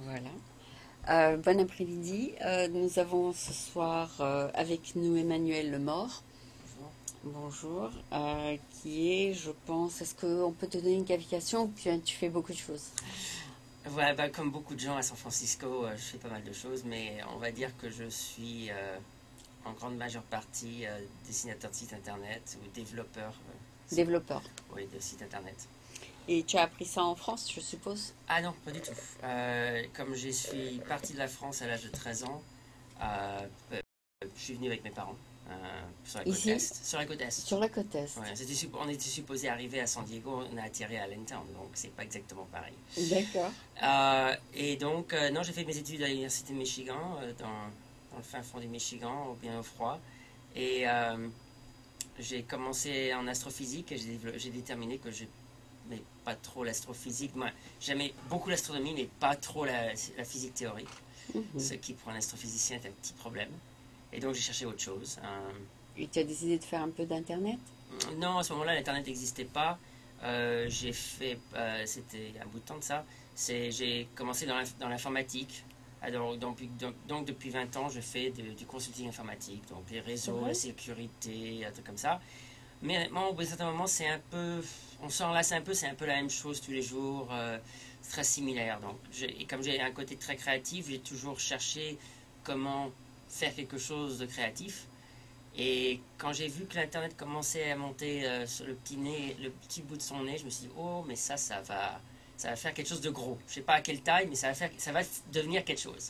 Voilà. Bon après-midi. Nous avons ce soir avec nous Emmanuel Lemort. Bonjour. Bonjour. Qui est, je pense, est-ce qu'on peut te donner une qualification ou bien tu fais beaucoup de choses? Voilà, comme beaucoup de gens à San Francisco, je fais pas mal de choses, mais on va dire que je suis en grande majeure partie dessinateur de site internet ou développeur Développeur. oui, de site internet. Et tu as appris ça en France, je suppose? Ah non, pas du tout. Comme je suis parti de la France à l'âge de 13 ans, je suis venu avec mes parents sur la côte Ici? Est. Sur la côte Est. Sur la côte Est. Ouais, on était supposé arriver à San Diego, on a atterri à Allentown, donc c'est pas exactement pareil. D'accord. Et donc, non, j'ai fait mes études à l'université de Michigan, dans le fin fond du Michigan, au bien au froid. Et j'ai commencé en astrophysique et j'ai déterminé que je n'aimais pas trop l'astrophysique. Moi, j'aimais beaucoup l'astronomie, mais pas trop la physique théorique, Mhm. ce qui pour un astrophysicien est un petit problème. Et donc j'ai cherché autre chose. Et tu as décidé de faire un peu d'internet? Non, à ce moment-là, l'Internet n'existait pas. J'ai fait, c'était un bout de temps de ça, j'ai commencé dans l'informatique. Alors, donc, depuis 20 ans, je fais du consulting informatique, donc les C'est réseaux, la vrai? sécurité, un truc comme ça. Mais honnêtement, au bout d'un certain moment, c'est un peu, on s'en lasse un peu, c'est un peu la même chose tous les jours, c'est très similaire. Donc, et comme j'ai un côté très créatif, j'ai toujours cherché comment faire quelque chose de créatif. Et quand j'ai vu que l'Internet commençait à monter sur le petit nez, le petit bout de son nez, je me suis dit, oh, mais ça va faire quelque chose de gros. Je sais pas à quelle taille, mais ça va devenir quelque chose.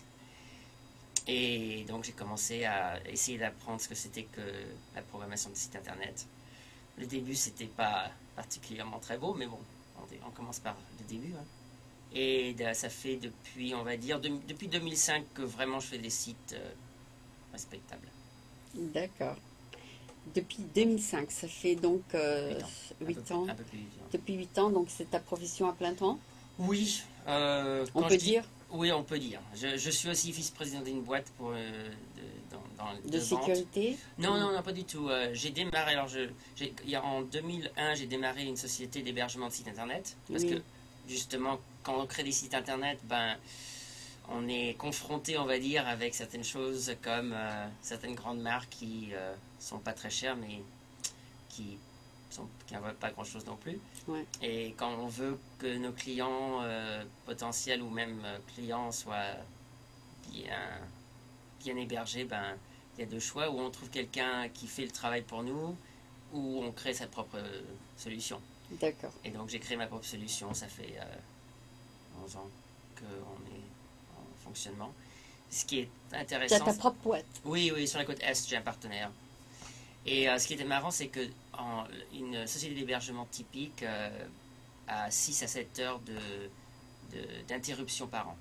Et donc j'ai commencé à essayer d'apprendre ce que c'était que la programmation de site Internet. Le début, c'était pas particulièrement très beau, mais bon, on commence par le début, hein. Et ça fait depuis, on va dire, depuis 2005 que vraiment je fais des sites respectables. D'accord. Depuis 2005, ça fait donc 8 ans, 8 ans. un peu plus. Depuis 8 ans, donc c'est ta profession à plein temps, Oui, on quand peut je dis... dire, Oui, on peut dire. Je suis aussi vice-président d'une boîte de de vente. sécurité. Non, non, non, pas du tout. J'ai démarré, alors en 2001, j'ai démarré une société d'hébergement de sites internet. Parce que, Oui. justement, quand on crée des sites internet, ben, on est confronté, on va dire, avec certaines choses comme certaines grandes marques qui sont pas très chères, mais qui qui n'en valent pas grand-chose non plus. Ouais. Et quand on veut que nos clients potentiels ou même clients soient bien, bien hébergés, ben, il y a deux choix. Où on trouve quelqu'un qui fait le travail pour nous, ou on crée sa propre solution. D'accord. Et donc j'ai créé ma propre solution, ça fait 11 ans qu'on est en fonctionnement. Ce qui est Tu as intéressant, ta propre boîte. oui, oui, sur la côte Est, j'ai un partenaire. Et ce qui était marrant, c'est que une société d'hébergement typique a 6 à 7 heures d'interruption par an.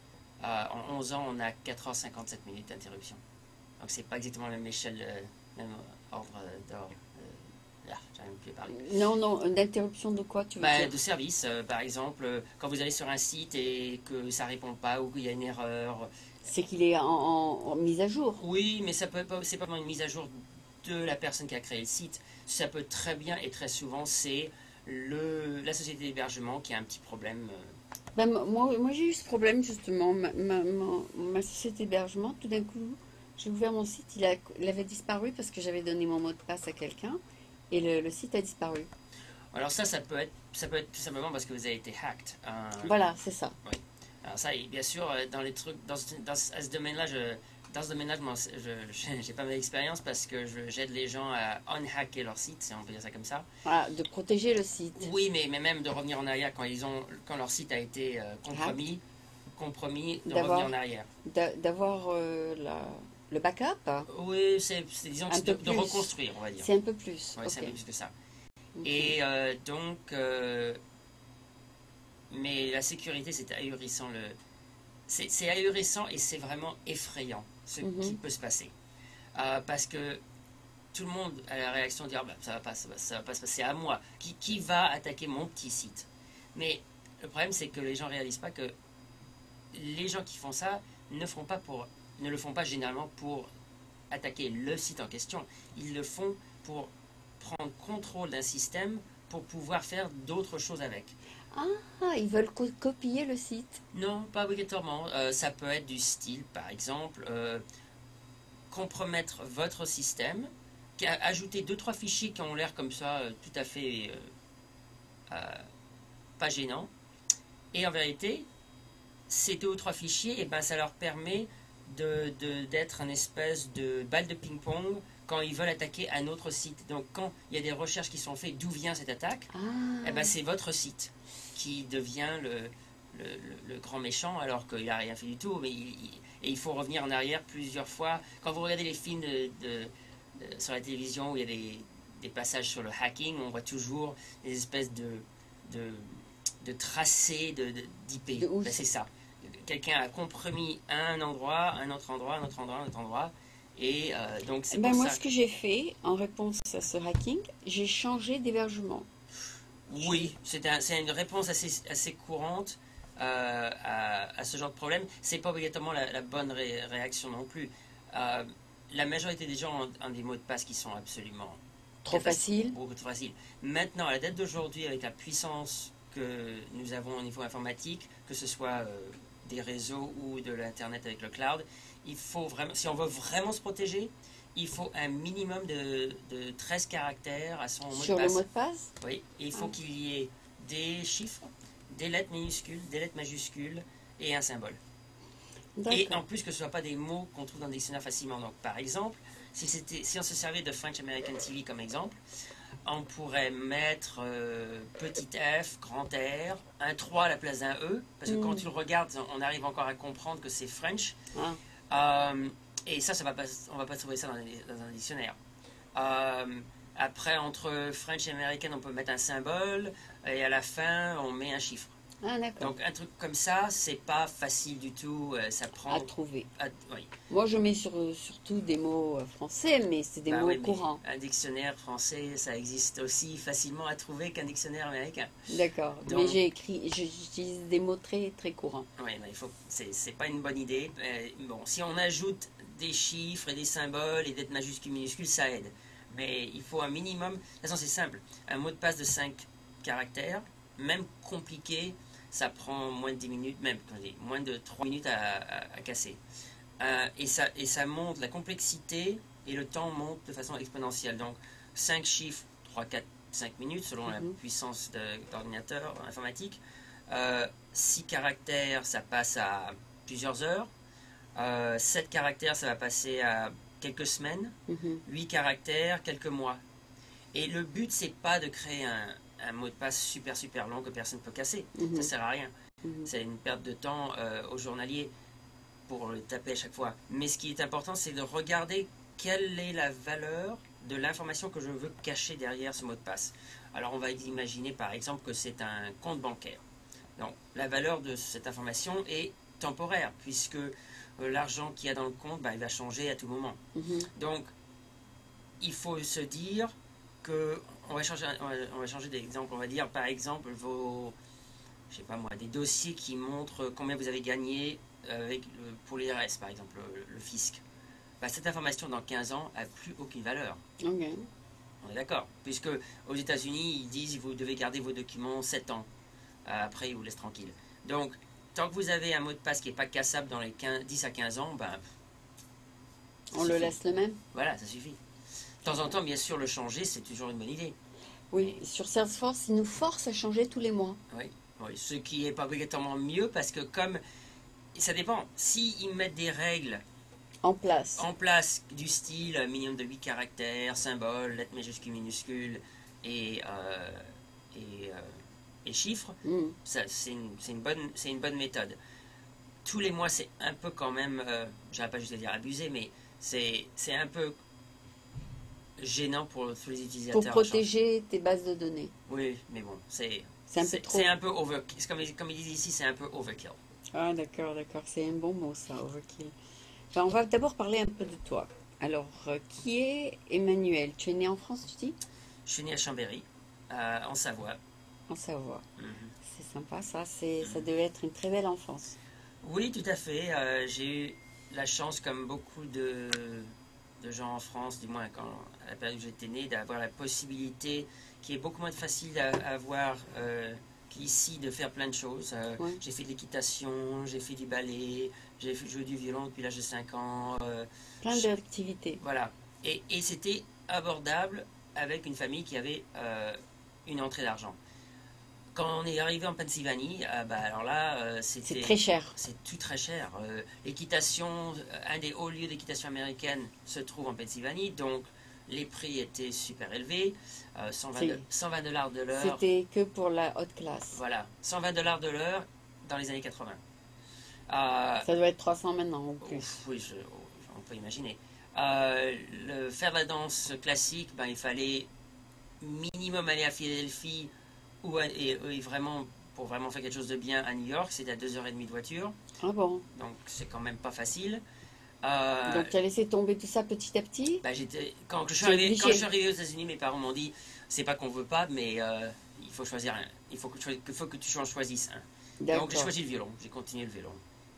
En 11 ans, on a 4h57 minutes d'interruption. Donc c'est pas exactement la même échelle, même ordre d'or. Là, j'arrive plus à parler. Non, non, d'interruption de quoi tu veux Bah, dire? de service, par exemple, quand vous allez sur un site et que ça répond pas ou qu'il y a une erreur. C'est qu'il est en mise à jour. Oui, mais c'est pas vraiment une mise à jour de la personne qui a créé le site. Ça peut très bien et très souvent, c'est la société d'hébergement qui a un petit problème. Ben, moi j'ai eu ce problème justement. Ma société d'hébergement, tout d'un coup, j'ai ouvert mon site, il avait disparu parce que j'avais donné mon mot de passe à quelqu'un et le site a disparu. Alors ça peut être tout simplement parce que vous avez été hacked. Voilà, c'est ça. Oui. Alors ça, bien sûr, dans les trucs, à ce domaine-là, dans ce domaine-là, j'ai pas mal d'expérience parce que j'aide les gens à unhacker leur site, si on peut dire ça comme ça. Voilà, de protéger le site. Oui, mais même de revenir en arrière quand leur site a été Hacked. compromis, de revenir D'avoir en arrière. d'avoir le backup. Oui, disons que Un c'est peu de plus. reconstruire, on va dire. C'est un peu plus. Ouais, c'est un Ok. peu plus que ça. Ok. Et donc, mais la sécurité, c'est ahurissant. C'est ahurissant et c'est vraiment effrayant ce qui Mhm. peut se passer. Parce que tout le monde a la réaction de dire ah, bah, ça va pas se passer à moi. Qui va attaquer mon petit site? Mais le problème, c'est que les gens réalisent pas que les gens qui font ça ne le font pas généralement pour attaquer le site en question. Ils le font pour prendre contrôle d'un système pour pouvoir faire d'autres choses avec. Ah, ils veulent copier le site. Non, pas obligatoirement. Ça peut être du style, par exemple, compromettre votre système, ajouter deux trois fichiers qui ont l'air comme ça tout à fait pas gênants. Et en vérité, ces deux ou trois fichiers, et ben, ça leur permet d'être une espèce de balle de ping-pong quand ils veulent attaquer un autre site. Donc quand il y a des recherches qui sont faites d'où vient cette attaque, Ah, eh ben, c'est votre site qui devient le grand méchant alors qu'il n'a rien fait du tout. Mais et il faut revenir en arrière plusieurs fois. Quand vous regardez les films sur la télévision où il y a des passages sur le hacking, on voit toujours des espèces de, de tracés d'IP. de ouf. Ben, c'est ça. Quelqu'un a compromis un endroit, un autre endroit, un autre endroit, un autre endroit. Et donc c'est Ben pour moi, ça. ce que j'ai fait en réponse à ce hacking, j'ai changé d'hébergement. Oui, c'est une réponse assez courante à ce genre de problème. C'est pas obligatoirement la bonne réaction non plus. Euh, la majorité des gens ont des mots de passe qui sont absolument Trop facile. beaucoup trop faciles. Maintenant, à la date d'aujourd'hui, avec la puissance que nous avons au niveau informatique, que ce soit des réseaux ou de l'internet avec le cloud, il faut vraiment, si on veut vraiment se protéger, il faut un minimum de 13 caractères à son mot de Sur le passe. mot de passe? Oui, et il faut Ah, qu'il y ait des chiffres, des lettres minuscules, des lettres majuscules et un symbole. Et en d'accord. plus que ce ne soit pas des mots qu'on trouve dans le dictionnaire facilement. Donc par exemple, si on se servait de French American TV comme exemple, on pourrait mettre petit f, grand R, un 3 à la place d'un E, parce que quand Hmm. tu le regardes, on arrive encore à comprendre que c'est French. Ah, Euh, et ça va pas, on va pas trouver ça dans un dictionnaire. Euh, Après, entre French et American, on peut mettre un symbole, et à la fin, on met un chiffre. ah, d'accord. Donc un truc comme ça, c'est pas facile du tout, ça À prend... trouver. Oui, Moi, je mets surtout des mots français, mais c'est des bah mots oui, mais courants. un dictionnaire français, ça existe aussi facilement à trouver qu'un dictionnaire américain. D'accord. Mais Donc, j'utilise des mots très, très courants. oui, mais c'est pas une bonne idée. Bon, si on ajoute des chiffres et des symboles et des majuscules, minuscules, ça aide. Mais il faut un minimum. De toute façon, c'est simple. Un mot de passe de 5 caractères, même compliqué, ça prend moins de 10 minutes, même moins de 3 minutes à casser. Et ça monte, la complexité et le temps montent de façon exponentielle. Donc, 5 chiffres, 3, 4, 5 minutes selon la Mhm. puissance d'ordinateur informatique. 6 caractères, ça passe à plusieurs heures. 7 caractères, ça va passer à quelques semaines. Mhm. 8 caractères, quelques mois. Et le but, c'est pas de créer un mot de passe super super long que personne ne peut casser. Ça Mhm. sert à rien. Mhm. C'est une perte de temps aux journaliers pour le taper à chaque fois. Mais ce qui est important, c'est de regarder quelle est la valeur de l'information que je veux cacher derrière ce mot de passe. Alors on va imaginer par exemple que c'est un compte bancaire. Donc la valeur de cette information est temporaire puisque l'argent qu'il y a dans le compte, bah, il va changer à tout moment. Mhm. Donc il faut se dire que on va changer d'exemple. On va dire par exemple je sais pas moi, des dossiers qui montrent combien vous avez gagné pour l'IRS, par exemple, le fisc. Bah, cette information, dans 15 ans, n'a plus aucune valeur. Ok. On est d'accord. Puisque aux États-Unis, ils disent que vous devez garder vos documents 7 ans. Après, ils vous laissent tranquille. Donc, tant que vous avez un mot de passe qui n'est pas cassable dans les 10 à 15 ans, ben, ça On le suffit. laisse le même? Voilà, ça suffit. De temps en temps, bien sûr, le changer, c'est toujours une bonne idée. Oui, sur Salesforce, ils nous forcent à changer tous les mois. Oui, oui. Ce qui n'est pas obligatoirement mieux parce que comme ça dépend, s'ils mettent des règles En place. en place du style minimum de 8 caractères, symboles, lettres majuscules, minuscules et, et, euh, et chiffres, Mhm. c'est une bonne méthode. Tous les mois, c'est un peu quand même, j'aurais pas juste à dire abusé, mais c'est un peu gênant pour tous les Pour utilisateurs. protéger tes bases de données. Oui, mais bon, C'est un peu trop. c'est un peu overkill. Comme ils disent ici, c'est un peu overkill. Ah, d'accord, d'accord. C'est un bon mot, ça, overkill. Enfin, on va d'abord parler un peu de toi. Alors, qui est Emmanuel? Tu es né en France, tu dis? Je suis né à Chambéry, en Savoie. En Savoie. Mhm. C'est sympa, ça. Ça devait être une très belle enfance. Oui, tout à fait. J'ai eu la chance, comme beaucoup de gens en France, du moins à la période où j'étais né, d'avoir la possibilité, qui est beaucoup moins facile à avoir qu'ici de faire plein de choses. Ouais. J'ai fait de l'équitation, j'ai fait du ballet, j'ai joué du violon depuis l'âge de 5 ans. Plein d'activités. Voilà. Et c'était abordable avec une famille qui avait une entrée d'argent. Quand on est arrivé en Pennsylvanie, bah alors là, C'est très cher. c'est tout très cher. L'équitation, un des hauts lieux d'équitation américaine se trouve en Pennsylvanie, donc les prix étaient super élevés. 120 dollars de l'heure. C'était que pour la haute classe. Voilà, 120 dollars de l'heure dans les années 80. Ça doit être 300 maintenant ou plus. Oui, on peut imaginer. Faire de la danse classique, ben, il fallait minimum aller à Philadelphie et vraiment, pour vraiment faire quelque chose de bien à New York, c'était à 2h30 de voiture. Ah bon. Donc c'est quand même pas facile. Donc tu as laissé tomber tout ça petit à petit? Ben, quand je suis obligé. arrivé aux États-Unis, mes parents m'ont dit c'est pas qu'on veut pas, mais il faut choisir un. Il faut que tu en choisisses un. Donc j'ai D'accord. choisi le violon, j'ai continué le violon.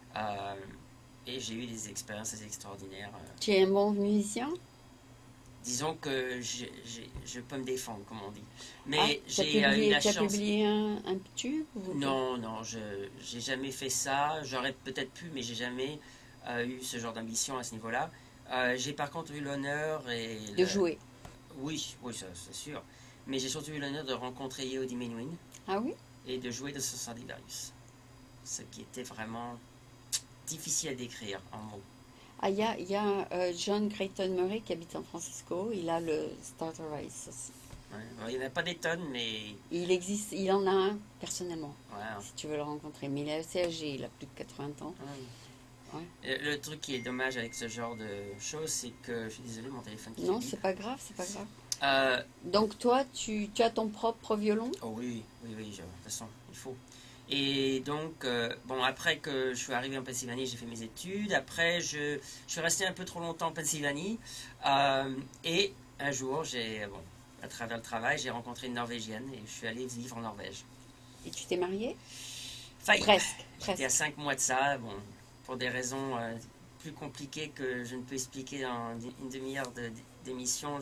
Et j'ai eu des expériences assez extraordinaires. Tu es un bon musicien? Disons que je peux me défendre, comme on dit. Ah, Mais tu as j'ai eu la tu as chance. publié un tube ou- Non, non, j'ai jamais fait ça. J'aurais peut-être pu, mais j'ai jamais eu ce genre d'ambition à ce niveau-là. J'ai par contre eu l'honneur et de jouer? Oui, oui, ça c'est sûr. Mais j'ai surtout eu l'honneur de rencontrer Yehudi Menuhin Ah oui? et de jouer de ce Stradivarius. Ce qui était vraiment difficile à décrire en mots. Ah, il y a John Creighton Murray qui habite San Francisco. Il a le Stradivarius aussi. Ouais. Bon, il n'y en a pas des tonnes, mais Il existe, il en a un personnellement, voilà. si tu veux le rencontrer. Mais il est assez âgé, il a plus de 80 ans. Ouais. Le truc qui est dommage avec ce genre de choses, c'est que je suis désolé, mon téléphone qui Non, fait c'est pas grave, c'est pas grave. bip. Donc toi, tu as ton propre violon? Oh oui, oui, oui, de toute façon, il faut. Et donc, bon, après que je suis arrivé en Pennsylvanie, j'ai fait mes études. Après, je suis resté un peu trop longtemps en Pennsylvanie. Et un jour, bon, à travers le travail, j'ai rencontré une Norvégienne et je suis allé vivre en Norvège. Et tu t'es marié? Failli. Presque, C'était à presque. 5 mois de ça, bon, pour des raisons plus compliquées que je ne peux expliquer dans une demi-heure d'émission,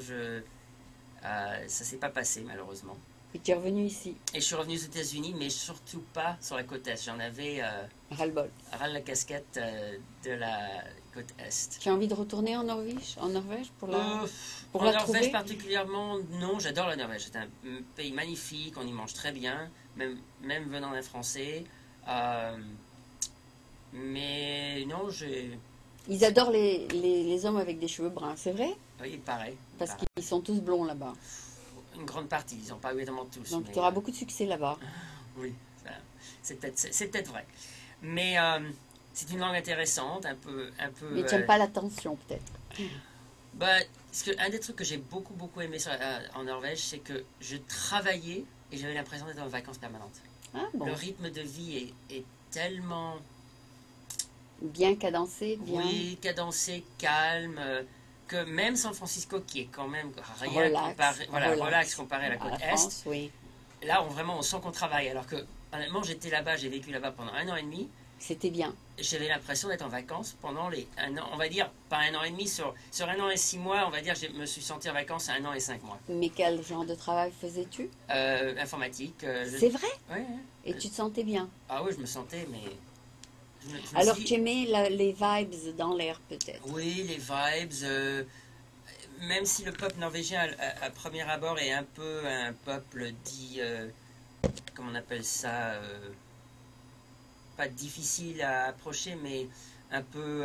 ça s'est pas passé malheureusement. Et tu es revenu ici, Et je suis revenu aux États-Unis, mais surtout pas sur la côte Est. J'en avais ras-le-bol. ras la casquette de la côte Est. Tu as envie de retourner en Norvège pour En la Norvège trouver? particulièrement, non, j'adore la Norvège. C'est un pays magnifique, on y mange très bien, même venant d'un Français. Mais non, Ils adorent les hommes avec des cheveux bruns, c'est vrai? oui, pareil. Parce pareil. qu'ils sont tous blonds là-bas. Une grande partie, ils n'ont pas évidemment tous. Donc mais, tu auras beaucoup de succès là-bas. Oui, c'est peut-être vrai. Mais c'est une langue intéressante, un peu. Mais tu n'aimes pas l'attention peut-être. Bah, un des trucs que j'ai beaucoup aimé en Norvège, c'est que je travaillais et j'avais l'impression d'être en vacances permanentes. Ah bon. Le rythme de vie est tellement, Bien cadencé, bien oui, cadencé, calme, que même San Francisco, qui est quand même rien relax. comparé, voilà, relax comparé à la À côte la Est, France, oui. là, on sent qu'on travaille. Alors que, honnêtement, j'étais là-bas, j'ai vécu là-bas pendant 1 an et demi. C'était bien. J'avais l'impression d'être en vacances pendant les 1 an, on va dire, pas 1 an et demi, sur 1 an et 6 mois, on va dire, je me suis senti en vacances à 1 an et 5 mois. Mais quel genre de travail faisais-tu? Informatique. C'est vrai? Ouais, ouais. Et tu te sentais bien? Ah oui, je me sentais, mais. Je me Alors suis dit, tu aimais les vibes dans l'air peut-être? oui, les vibes. Même si le peuple norvégien, à premier abord, est un peu un peuple dit. Comment on appelle ça pas difficile à approcher, mais un peu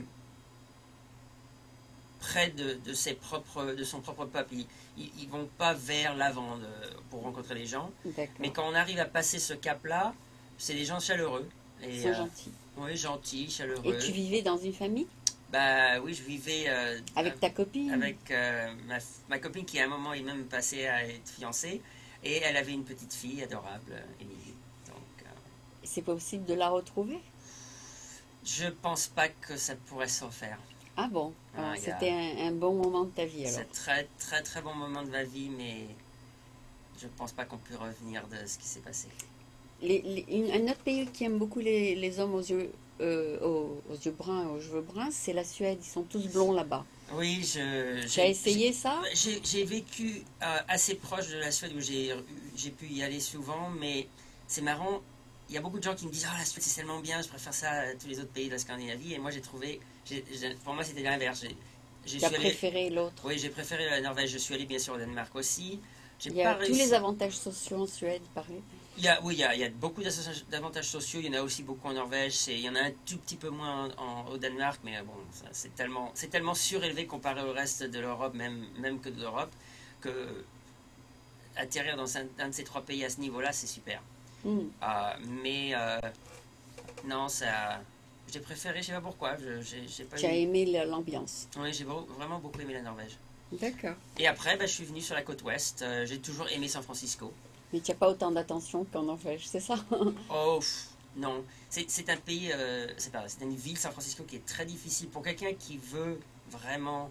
près de son propre peuple. Ils vont pas vers l'avant pour rencontrer les gens. Mais D'accord. quand on arrive à passer ce cap-là, c'est des gens chaleureux. Ils Et, sont gentils. oui, gentils, Et chaleureux. tu vivais dans une famille? Bah oui, je vivais Avec ta copine? avec ma copine qui à un moment est même passée à être fiancée. Et elle avait une petite fille adorable, Émilie. Donc, C'est possible de la retrouver? je pense pas que ça pourrait s'en faire. Ah bon? Ah, Alors, c'était un bon moment de ta vie alors. C'est très bon moment de ma vie, mais je pense pas qu'on puisse revenir de ce qui s'est passé. Un autre pays qui aime beaucoup les hommes aux yeux bruns et aux cheveux bruns, c'est la Suède. Ils sont tous blonds là-bas. Oui, Tu as essayé ça? j'ai vécu assez proche de la Suède où j'ai pu y aller souvent, mais c'est marrant. Il y a beaucoup de gens qui me disent oh, la Suède c'est tellement bien, je préfère ça à tous les autres pays de la Scandinavie. Et moi j'ai trouvé, pour moi c'était l'inverse. Je Tu as suis allé, préféré l'autre. oui, j'ai préféré la Norvège. Je suis allé bien sûr au Danemark aussi. J'ai Il y pas a tous les réussi. avantages sociaux en Suède, il paraît. Oui, il y a beaucoup d'avantages sociaux. Il y en a aussi beaucoup en Norvège. Il y en a un tout petit peu moins au Danemark, mais bon, c'est tellement surélevé comparé au reste de l'Europe, même que de l'Europe, que atterrir dans un de ces trois pays à ce niveau-là, c'est super. Hmm. Mais non, ça, j'ai préféré, je sais pas pourquoi. J'ai pas Tu as eu. aimé l'ambiance. Oui, j'ai vraiment beaucoup aimé la Norvège. D'accord. Et après, je suis venu sur la côte ouest. J'ai toujours aimé San Francisco. Mais tu n'as pas autant d'attention qu'en Norvège, c'est ça? Oh, non. C'est un pays, c'est une ville, San Francisco, qui est très difficile pour quelqu'un qui veut vraiment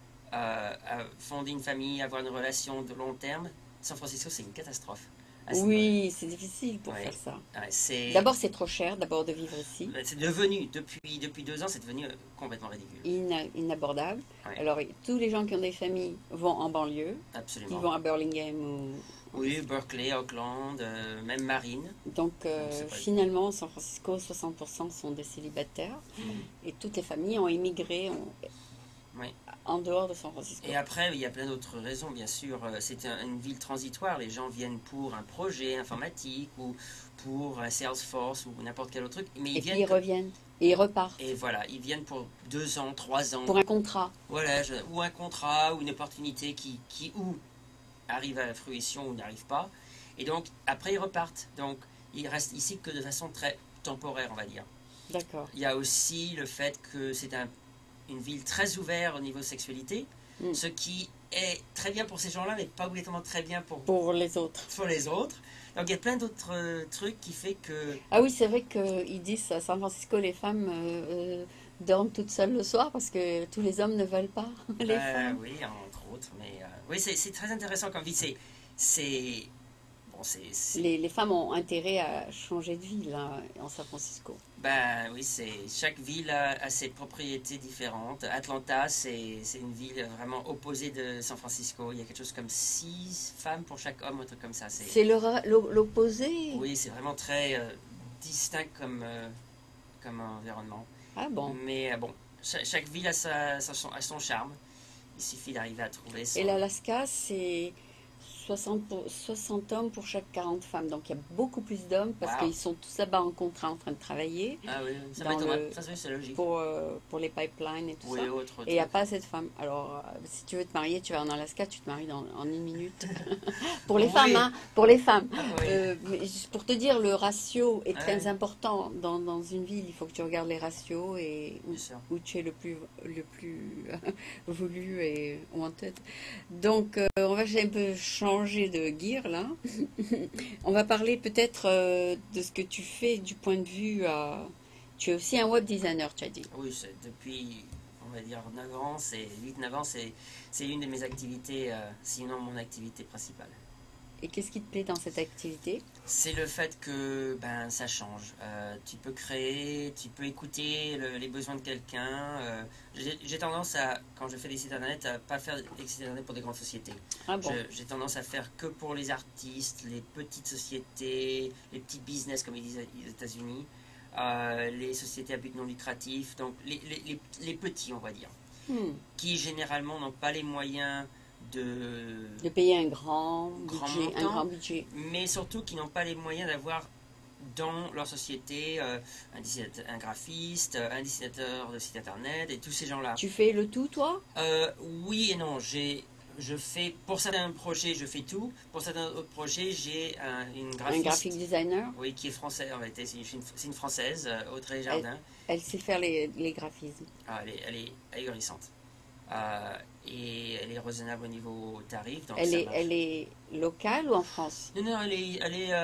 fonder une famille, avoir une relation de long terme. San Francisco, c'est une catastrophe à ce niveau-là. Oui, c'est difficile pour Ouais. faire ça. Ouais, D'abord, c'est trop cher d'abord de vivre ici. c'est devenu, depuis 2 ans, c'est devenu complètement ridicule. Inabordable. Ouais. Alors, tous les gens qui ont des familles vont en banlieue. Ils Absolument. vont à Burlingame ou... Oui, Berkeley, Auckland, même Marine. Donc, c'est pas- finalement, San Francisco, 60% sont des célibataires. Et toutes les familles ont immigré Oui. en dehors de San Francisco. Et après, il y a plein d'autres raisons, bien sûr. C'est une ville transitoire. Les gens viennent pour un projet informatique ou pour un Salesforce ou n'importe quel autre truc. Mais Et ils puis viennent. ils reviennent. Et ils repartent. Et voilà, ils viennent pour 2 ans, 3 ans. Pour un contrat. Voilà, ou un contrat ou une opportunité qui ou arrive à la fruition ou n'arrive pas. Et donc, après, ils repartent. Donc, ils restent ici que de façon très temporaire, on va dire. D'accord. Il y a aussi le fait que c'est une ville très ouverte au niveau sexualité, ce qui est très bien pour ces gens-là, mais pas obligatoirement très bien Pour les autres. pour les autres. Donc il y a plein d'autres trucs qui fait que... Ah oui, c'est vrai qu'ils disent à San Francisco, les femmes dorment toutes seules le soir parce que tous les hommes ne veulent pas les femmes. Oui, entre autres. Mais oui, c'est très intéressant comme vie. C'est bon, Les femmes ont intérêt à changer de vie là, en San Francisco. Ben oui, chaque ville a ses propriétés différentes. Atlanta, c'est une ville vraiment opposée de San Francisco. Il y a quelque chose comme 6 femmes pour chaque homme, un truc comme ça. C'est l'opposé? Oui, c'est vraiment très distinct comme environnement. Ah bon. Mais bon, chaque ville a son charme. Il suffit d'arriver à trouver son... Et l'Alaska, c'est 60 hommes pour chaque 40 femmes. Donc il y a beaucoup plus d'hommes parce Wow. qu'ils sont tous là-bas en contrat en train de travailler Ah oui, ça dans m'étonnerait. Ça, c'est logique. pour les pipelines et tout Oui, ça. autre Et il n'y a truc. pas assez de femmes. Alors, si tu veux te marier, tu vas en Alaska, tu te maries en une minute. Pour les Oui. femmes, hein, pour les femmes. Ah oui. Mais pour te dire, le ratio est très Ouais. important dans une ville. Il faut que tu regardes les ratios et Bien sûr. où tu es le plus voulu et wanted. Donc, on va un peu changer de gear là. On va parler peut-être de ce que tu fais du point de vue Tu es aussi un web designer, tu as dit. Oui, depuis, on va dire, 9 ans, 8-9 ans, c'est l'une de mes activités, sinon mon activité principale. Et qu'est-ce qui te plaît dans cette activité? C'est le fait que ça change. Tu peux créer, tu peux écouter les besoins de quelqu'un. J'ai tendance à, quand je fais des sites internet, à pas faire des sites internet pour des grandes sociétés. Ah bon? J'ai tendance à faire que pour les artistes, les petites sociétés, les petits business comme ils disent aux États-Unis, les sociétés à but non lucratif, donc les petits, on va dire, qui généralement n'ont pas les moyens De payer un grand montant, grand budget. mais surtout qui n'ont pas les moyens d'avoir dans leur société un graphiste, un dessinateur de site internet et tous ces gens-là. Tu fais le tout, toi? Oui et non, je fais, pour certains projets, je fais tout. Pour certains autres projets, j'ai une Un graphiste. graphic designer? Oui, qui est française en réalité. C'est une française, Audrey Jardin. Elle sait faire les graphismes. Ah, elle est ahurissante. Et elle est raisonnable au niveau tarif. Donc Elle est locale ou en France? Non, elle est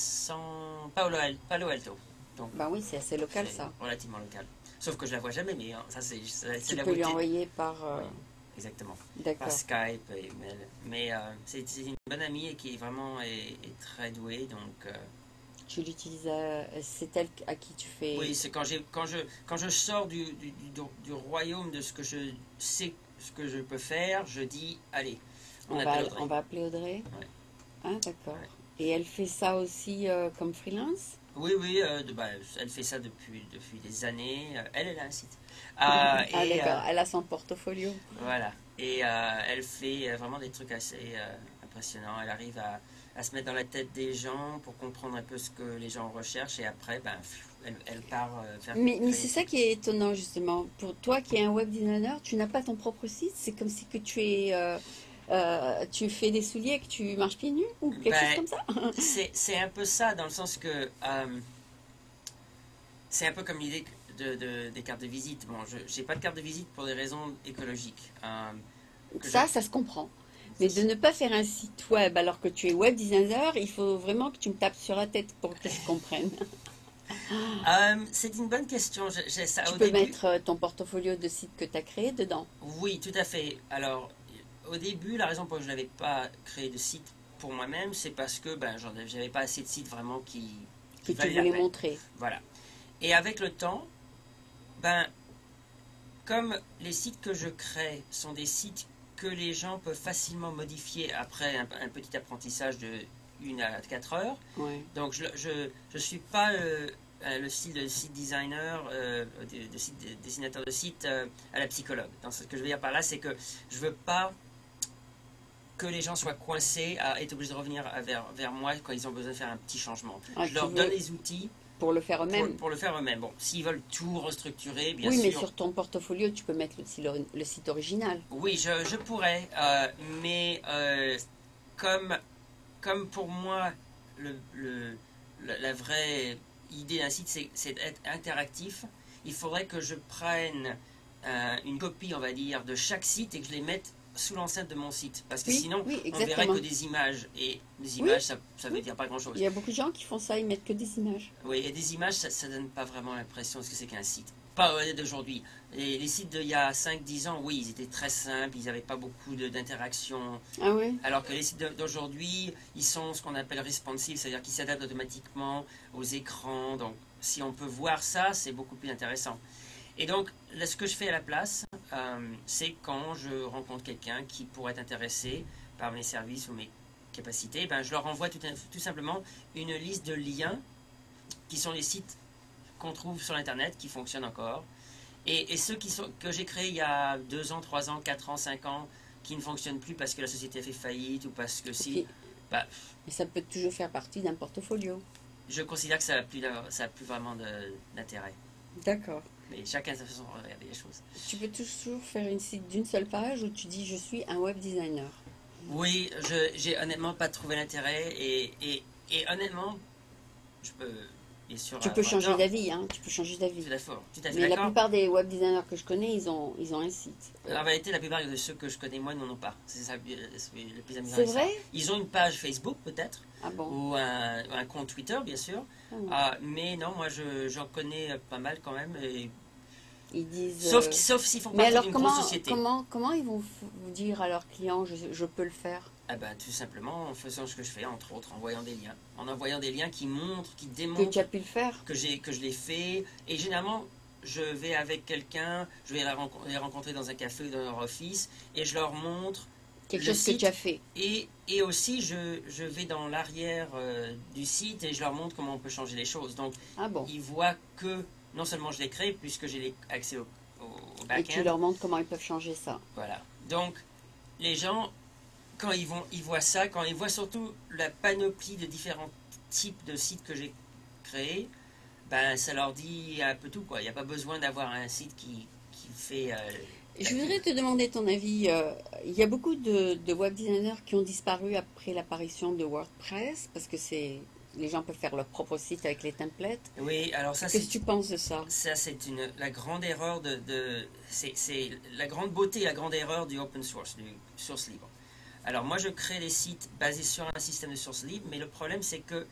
Palo Alto. Donc, Ben oui, c'est assez local c'est ça. relativement local. Sauf que je la vois jamais, mais ça c'est Tu la peux lui beauté. envoyer par... Oui, exactement. D'accord. Par Skype et mail. Mais c'est une bonne amie et qui vraiment est très douée. Donc, Tu l'utilises c'est elle à qui tu fais... oui, c'est quand je sors du royaume de ce que je sais, ce que je peux faire, je dis allez, on appelle Audrey. On va appeler Audrey? Ouais. Ah, d'accord. Ouais. Et elle fait ça aussi comme freelance? Oui, oui, elle fait ça depuis des années. Elle a un site. Ah Et d'accord, elle a son portfolio. voilà. Et elle fait vraiment des trucs assez impressionnants. Elle arrive à se mettre dans la tête des gens pour comprendre un peu ce que les gens recherchent. Et après, ben, elle part faire Mais créer c'est des ça sites. qui est étonnant justement. Pour toi qui es un web designer, tu n'as pas ton propre site. C'est comme si que tu fais des souliers et que tu marches pieds nus ou quelque chose Ben, comme ça. c'est un peu ça, dans le sens que c'est un peu comme l'idée des cartes de visite. Bon, je n'ai pas de carte de visite pour des raisons écologiques. Que je, Ça se comprend. Mais de ne pas faire un site web alors que tu es web designer, il faut vraiment que tu me tapes sur la tête pour que je comprenne. c'est une bonne question. Ça, Tu au peux début, mettre ton portfolio de sites que tu as créé dedans. oui, tout à fait. Alors, au début, la raison pour laquelle je n'avais pas créé de site pour moi-même, c'est parce que ben, j'avais pas assez de sites vraiment Que qui tu valaient la voulais peine. montrer. Voilà. Et avec le temps, ben, comme les sites que je crée sont des sites que les gens peuvent facilement modifier après un petit apprentissage de 1 à 4 heures, Ouais. donc je suis pas le style de site designer, dessinateur de site à la psychologue. Donc, ce que je veux dire par là, c'est que je veux pas que les gens soient coincés à être obligés de revenir vers moi quand ils ont besoin de faire un petit changement. Ah, Je tu leur donne veux les outils pour le faire eux-mêmes. pour le faire eux-mêmes. Bon, s'ils veulent tout restructurer, bien Oui, mais sûr, sur ton portfolio, tu peux mettre aussi le site original. oui, je pourrais, mais comme, comme pour moi, la vraie idée d'un site, c'est d'être interactif, il faudrait que je prenne une copie, on va dire, de chaque site et que je les mette sous l'enceinte de mon site. Parce que Oui, sinon, oui, on verrait que exactement. des images. Et des Oui, images, ça veut oui. dire pas Il grand-chose. y a beaucoup de gens qui font ça, ils mettent que des images. Oui, et des images, ça donne pas vraiment l'impression de ce que c'est qu'un site. Pas d'aujourd'hui. Les sites d'il y a 5 10 ans, oui, ils étaient très simples, ils n'avaient pas beaucoup d'interaction. Ah ouais? Alors que les sites d'aujourd'hui, ils sont ce qu'on appelle responsive, c'est-à-dire qu'ils s'adaptent automatiquement aux écrans. Donc, si on peut voir ça, c'est beaucoup plus intéressant. Et donc, là, ce que je fais à la place, c'est quand je rencontre quelqu'un qui pourrait être intéressé par mes services ou mes capacités, ben, je leur envoie tout simplement une liste de liens qui sont les sites qu'on trouve sur Internet, qui fonctionnent encore. Et ceux que j'ai créés il y a 2 ans, 3 ans, 4 ans, 5 ans, qui ne fonctionnent plus parce que la société a fait faillite ou parce que si, Ok. bah, Mais ça peut toujours faire partie d'un portfolio. je considère que ça a plus vraiment d'intérêt. D'accord. Mais chacun a sa façon de regarder les choses. Tu peux toujours faire une site d'une seule page où tu dis je suis un web designer. Oui, j'ai honnêtement pas trouvé l'intérêt et honnêtement, je peux bien sûr Tu peux avoir changer tort. d'avis, hein, tu peux changer d'avis. Tout à fait Mais la d'accord. plupart des web designers que je connais, ils ont un site. En réalité, la plupart de ceux que je connais, moi, n'en ont pas. C'est ça le plus amusant C'est avec ça. vrai? Ils ont une page Facebook, peut-être, Ah bon? ou un compte Twitter, bien sûr. Ah. Mais non, moi, j'en connais pas mal quand même. Ils disent. Sauf s'ils font Mais partie alors d'une grosse société. comment ils vont vous dire à leurs clients je peux le faire? Ah ben, tout simplement en faisant ce que je fais, entre autres, en envoyant des liens. En envoyant des liens qui montrent, qui Que tu démontrent as pu le faire? que je l'ai fait. Et généralement, je vais avec quelqu'un, je vais les rencontrer dans un café ou dans leur office, et je leur montre Quelque le chose que tu site. as fait. Et aussi, je vais dans l'arrière du site et je leur montre comment on peut changer les choses. Donc, Ah bon? ils voient que non seulement je l'ai créé, puisque j'ai accès au Et tu back-end. leur montres comment ils peuvent changer ça. Voilà. Donc, les gens, quand ils voient ça, quand ils voient surtout la panoplie de différents types de sites que j'ai créés, ben, ça leur dit un peu tout, quoi. Il n'y a pas besoin d'avoir un site qui fait la Je voudrais pub. te demander ton avis. Il y a beaucoup de web designers qui ont disparu après l'apparition de WordPress parce que les gens peuvent faire leur propre site avec les templates. Oui, alors Qu'est-ce que tu penses de ça? ça, c'est la grande erreur c'est la grande beauté et la grande erreur du open source, du source libre. Alors moi, je crée des sites basés sur un système de source libre, mais le problème, c'est que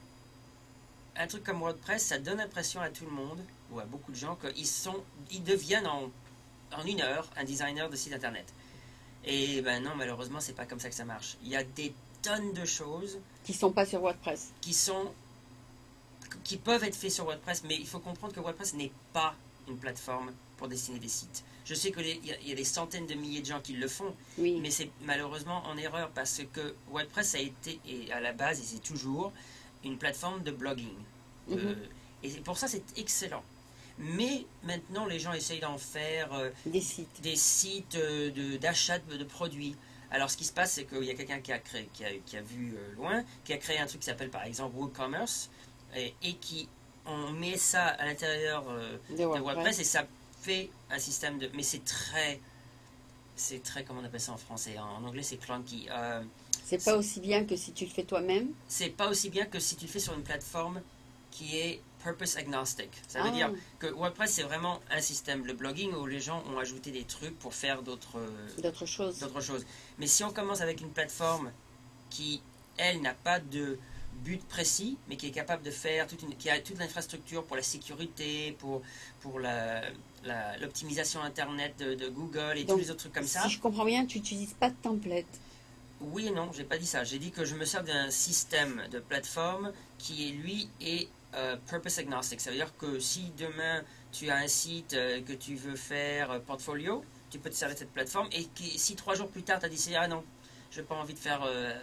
un truc comme WordPress, ça donne l'impression à tout le monde, ou à beaucoup de gens, ils deviennent en 1 heure un designer de site internet. Et ben non, malheureusement, c'est pas comme ça que ça marche. Il y a des tonnes de choses Qui sont pas sur WordPress. qui peuvent être faites sur WordPress, mais il faut comprendre que WordPress n'est pas une plateforme pour dessiner des sites. Je sais qu'il y a des centaines de milliers de gens qui le font, Oui. mais c'est malheureusement en erreur parce que WordPress a été, et à la base, et c'est toujours, une plateforme de blogging. Et pour ça, c'est excellent. Mais maintenant, les gens essayent d'en faire Des sites. des sites d'achat de produits. Alors, ce qui se passe, c'est qu'il y a quelqu'un qui a vu loin, qui a créé un truc qui s'appelle par exemple WooCommerce, et qui on met ça à l'intérieur de WordPress et ça fait un système de. Mais c'est très, comment on appelle ça en français? En anglais, c'est clunky. C'est pas aussi bien que si tu le fais toi-même. C'est pas aussi bien que si tu le fais sur une plateforme qui est purpose agnostic. Ça veut dire que WordPress, c'est vraiment un système, le blogging, où les gens ont ajouté des trucs pour faire d'autres choses. Mais si on commence avec une plateforme qui, elle, n'a pas de but précis, mais qui est capable de faire qui a toute l'infrastructure pour la sécurité, pour l'optimisation Internet de Google et Donc, tous les autres trucs comme ça. Si je comprends bien, tu n'utilises pas de template. Oui et non, j'ai pas dit ça. J'ai dit que je me sers d'un système de plateforme qui, lui, est purpose agnostic. Ça veut dire que si demain tu as un site que tu veux faire portfolio, tu peux te servir de cette plateforme et si 3 jours plus tard tu as dit ah non, je n'ai pas envie de faire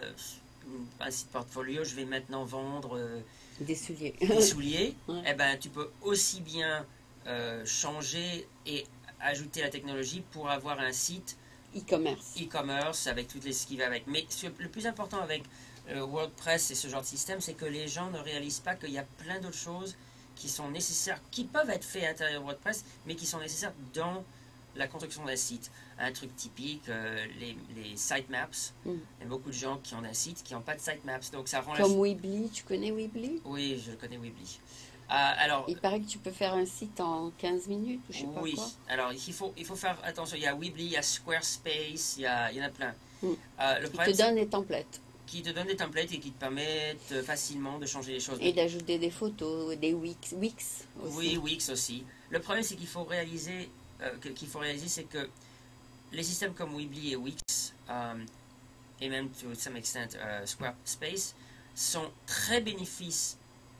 un site portfolio, je vais maintenant vendre des souliers. Ouais. Eh ben, tu peux aussi bien changer et ajouter la technologie pour avoir un site e-commerce avec toutes les ce qui va avec. Mais le plus important avec WordPress et ce genre de système, c'est que les gens ne réalisent pas qu'il y a plein d'autres choses qui sont nécessaires, qui peuvent être faites à l'intérieur de WordPress, mais qui sont nécessaires dans la construction d'un site. Un truc typique, les sitemaps. Il y a beaucoup de gens qui ont un site qui n'ont pas de sitemaps. Donc ça rend Comme Weebly, tu connais Weebly? Oui, je connais Weebly. Alors, il paraît que tu peux faire un site en 15 minutes ou je sais pas quoi. Oui, alors il faut faire attention. Il y a Weebly, il y a Squarespace, il y en a plein. Le problème, te donne des templates. Qui te donne des templates et qui te permettent facilement de changer les choses. Et d'ajouter des photos, des Wix aussi. Oui, Wix aussi. Le problème, c'est qu'il faut réaliser, c'est que les systèmes comme Weebly et Wix, et même to some extent Squarespace, sont très bénéfiques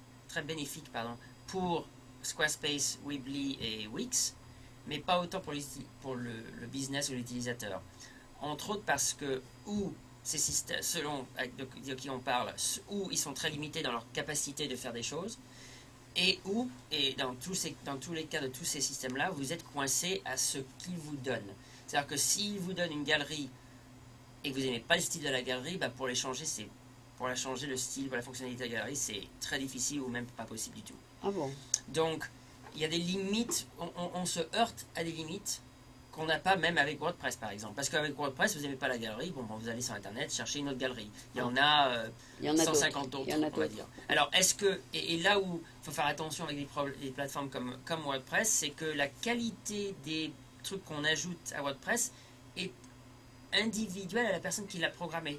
pour Squarespace, Weebly et Wix, mais pas autant pour le business ou l'utilisateur. Entre autres parce que ces systèmes, selon de qui on parle, où ils sont très limités dans leur capacité de faire des choses, et dans tous les cas de tous ces systèmes-là, vous êtes coincé à ce qu'ils vous donnent. C'est-à-dire que s'ils vous donnent une galerie et que vous n'aimez pas le style de la galerie, pour la changer le style ou la fonctionnalité de la galerie, c'est très difficile ou même pas possible du tout. Ah bon? Donc, il y a des limites, on se heurte à des limites qu'on n'a pas même avec WordPress par exemple. Parce qu'avec WordPress, vous n'aimez pas la galerie, vous allez sur Internet chercher une autre galerie. Il y en a 150 d'autres, on va dire. Alors, est-ce que, et là où il faut faire attention avec des plateformes comme WordPress, c'est que la qualité des trucs qu'on ajoute à WordPress est individuelle à la personne qui l'a programmé.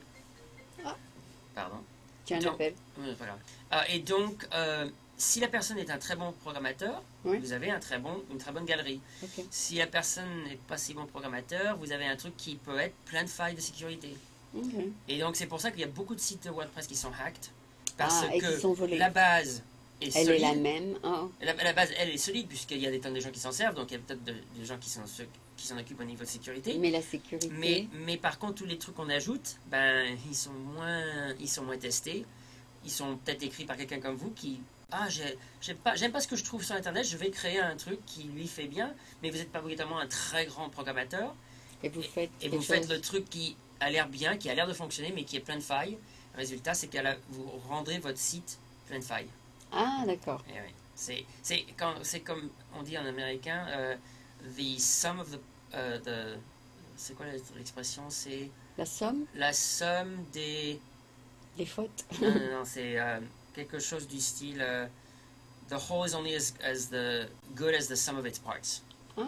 Pardon. Tu as un appel. Et donc, si la personne est un très bon programmateur, vous avez une très bonne galerie. Okay. Si la personne n'est pas si bon programmateur, vous avez un truc qui peut être plein de failles de sécurité. Okay. Et donc c'est pour ça qu'il y a beaucoup de sites de WordPress qui sont hacked, parce que qui sont volés. La base est solide. Elle est la même. La base, elle est solide, puisqu'il y a des tonnes de gens qui s'en servent, donc il y a peut-être des gens qui s'en occupent au niveau de sécurité. Mais la sécurité... Mais par contre, tous les trucs qu'on ajoute, ils sont moins testés. Ils sont peut-être écrits par quelqu'un comme vous qui... j'aime pas ce que je trouve sur Internet, je vais créer un truc qui lui fait bien, mais vous n'êtes pas obligatoirement un très grand programmateur. Et vous faites le truc qui a l'air bien, qui a l'air de fonctionner, mais qui est plein de failles. Le résultat, c'est que vous rendrez votre site plein de failles. Ah, d'accord. Et oui. C'est comme on dit en américain, the sum of the c'est quoi l'expression? C'est la somme? La somme des... Les fautes? Non, c'est quelque chose du style the whole is only as the good as the sum of its parts. Ah.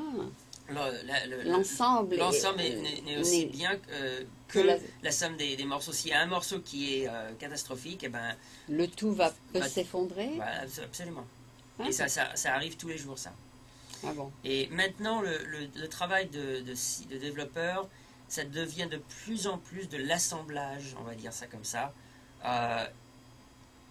L'ensemble n'est aussi bien que la somme des morceaux. S'il y a un morceau qui est catastrophique, le tout peut s'effondrer. Absolument. Et ça arrive tous les jours, ça. Ah bon. Et maintenant, le travail de développeur, ça devient de plus en plus de l'assemblage, on va dire ça comme ça.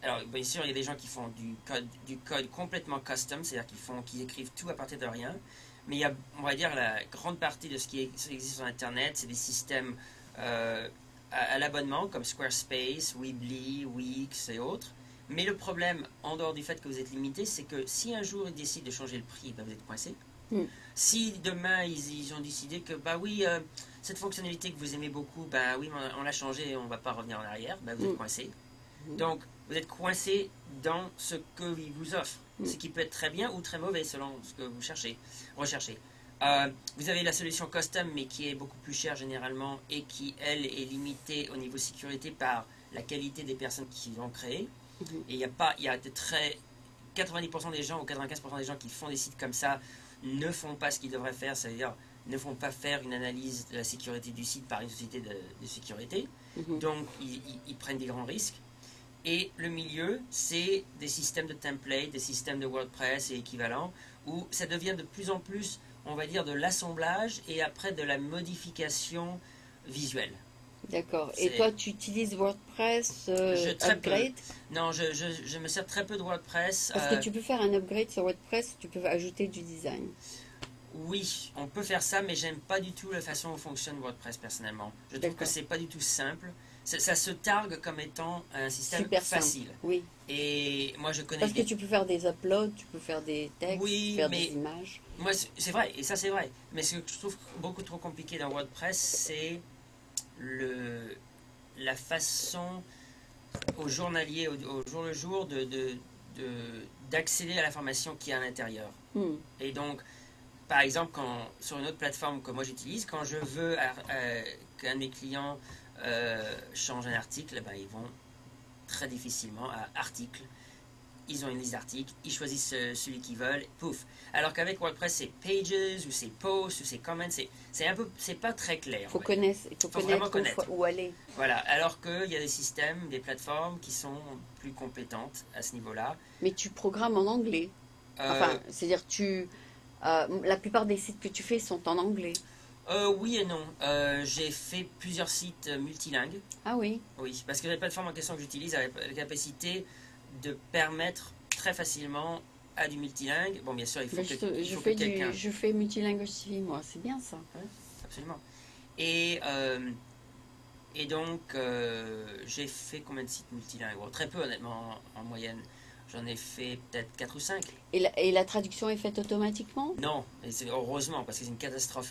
alors bien sûr, il y a des gens qui font du code complètement custom, c'est-à-dire qu'ils écrivent tout à partir de rien. Mais il y a, on va dire, la grande partie de ce qui existe sur Internet, c'est des systèmes à l'abonnement, comme Squarespace, Weebly, Wix et autres. Mais le problème, en dehors du fait que vous êtes limité, c'est que si un jour ils décident de changer le prix, ben vous êtes coincé. Mm. Si demain ils ont décidé que, bah oui, cette fonctionnalité que vous aimez beaucoup, bah oui, on l'a changée et on ne va pas revenir en arrière, bah vous êtes coincé. Donc, vous êtes coincé dans ce qu'ils vous offrent, ce qui peut être très bien ou très mauvais selon ce que vous recherchez. Vous avez la solution custom, mais qui est beaucoup plus chère généralement et qui, elle, est limitée au niveau sécurité par la qualité des personnes qui l'ont créée. Et il y a 90% des gens ou 95% des gens qui font des sites comme ça ne font pas ce qu'ils devraient faire, c'est-à-dire ne font pas faire une analyse de la sécurité du site par une société de sécurité. Donc, ils prennent des grands risques. Et le milieu, c'est des systèmes de templates, des systèmes de WordPress et équivalents, où ça devient de plus en plus, on va dire, de l'assemblage et après de la modification visuelle. D'accord. Et toi, tu utilises WordPress Upgrade? Non, je me sers très peu de WordPress. Parce que tu peux faire un upgrade sur WordPress, tu peux ajouter du design. Oui, on peut faire ça, mais j'aime pas du tout la façon dont fonctionne WordPress personnellement. Je trouve que c'est pas du tout simple. Ça se targue comme étant un système super facile. Simple. Oui. Et moi je connais. Parce que tu peux faire des uploads, tu peux faire des textes, oui, faire des images. Moi, c'est vrai, et ça c'est vrai. Mais ce que je trouve beaucoup trop compliqué dans WordPress, c'est la façon au journalier, au jour le jour, d'accéder à l'information qui est à l'intérieur. Et donc, par exemple, sur une autre plateforme que moi j'utilise, quand je veux qu'un de mes clients change un article, ben, ils vont très difficilement à article. Ils ont une liste d'articles, ils choisissent celui qu'ils veulent, pouf. Alors qu'avec WordPress, c'est pages, ou c'est posts, ou c'est comments, c'est pas très clair. Il faut connaître où aller. Voilà, alors qu'il y a des systèmes, des plateformes qui sont plus compétentes à ce niveau-là. Mais tu programmes en anglais. Enfin, c'est-à-dire la plupart des sites que tu fais sont en anglais. Oui et non. J'ai fait plusieurs sites multilingues. Ah oui? Oui, parce que les plateformes en question que j'utilise avaient la capacité de permettre très facilement à du multilingue. Bon, bien sûr, il faut que quelqu'un... Je fais multilingue aussi, moi. C'est bien ça. Oui, absolument. Et donc, j'ai fait combien de sites multilingues? Bon, très peu, honnêtement, en moyenne. J'en ai fait peut-être 4 ou 5. Et la traduction est faite automatiquement? Non, et heureusement, parce que c'est une catastrophe.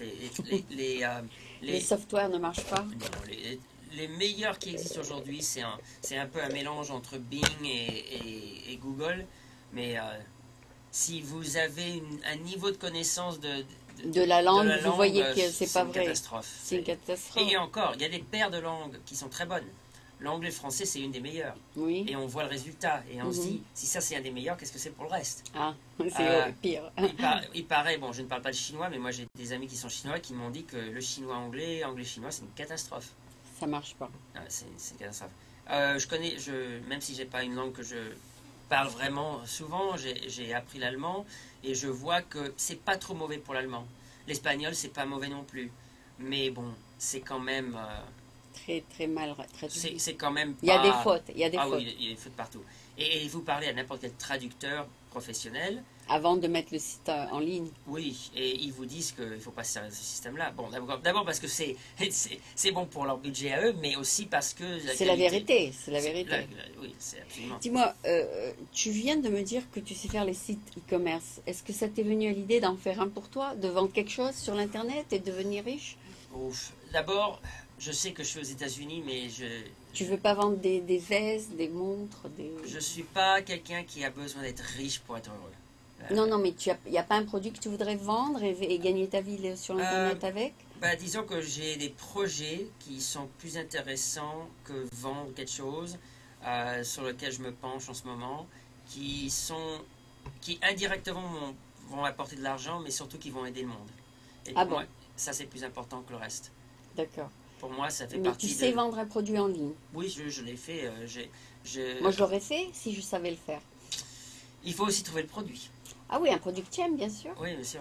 Les softwares ne marchent pas? Non, les meilleurs qui existent aujourd'hui, c'est un peu un mélange entre Bing et Google. Mais si vous avez un niveau de connaissance de la langue, vous voyez que c'est pas vrai. C'est une catastrophe. Et encore, il y a des paires de langues qui sont très bonnes. L'anglais et le français, c'est une des meilleures. Oui. Et on voit le résultat. Et on se dit, si ça c'est un des meilleurs, qu'est-ce que c'est pour le reste? Ah, c'est pire. Il paraît, bon, je ne parle pas le chinois, mais moi j'ai des amis qui sont chinois qui m'ont dit que le chinois-anglais, anglais-chinois, c'est une catastrophe. Ça marche pas. Ah, c'est une catastrophe. Même si j'ai pas une langue que je parle vraiment souvent, j'ai appris l'allemand et je vois que c'est pas trop mauvais pour l'allemand. L'espagnol, c'est pas mauvais non plus. Mais bon, c'est quand même... très très mal traduit. C'est quand même pas... Il y a des fautes. Oui, il y a des fautes partout. Et vous parlez à n'importe quel traducteur professionnel. Avant de mettre le site en ligne. Oui, et ils vous disent qu'il ne faut pas se servir de ce système-là. Bon, d'abord parce que c'est bon pour leur budget à eux, mais aussi parce que... C'est la vérité, c'est la vérité. Oui, c'est absolument... Dis-moi, tu viens de me dire que tu sais faire les sites e-commerce. Est-ce que ça t'est venu à l'idée d'en faire un pour toi, de vendre quelque chose sur l'Internet et de devenir riche? D'abord, je sais que je suis aux États-Unis, mais Tu veux pas vendre des vestes, des montres, Je suis pas quelqu'un qui a besoin d'être riche pour être heureux. Non, mais il n'y a pas un produit que tu voudrais vendre et gagner ta vie sur Internet avec? Disons que j'ai des projets qui sont plus intéressants que vendre quelque chose, sur lequel je me penche en ce moment, qui indirectement vont apporter de l'argent, mais surtout qui vont aider le monde. Et pour moi, ça c'est plus important que le reste. D'accord. Pour moi, ça fait partie de... Mais tu sais vendre un produit en ligne? Oui, je l'ai fait. Moi, je l'aurais fait si je savais le faire. Il faut aussi trouver le produit. Ah oui, un produit que tu aimes, bien sûr. Oui, bien sûr.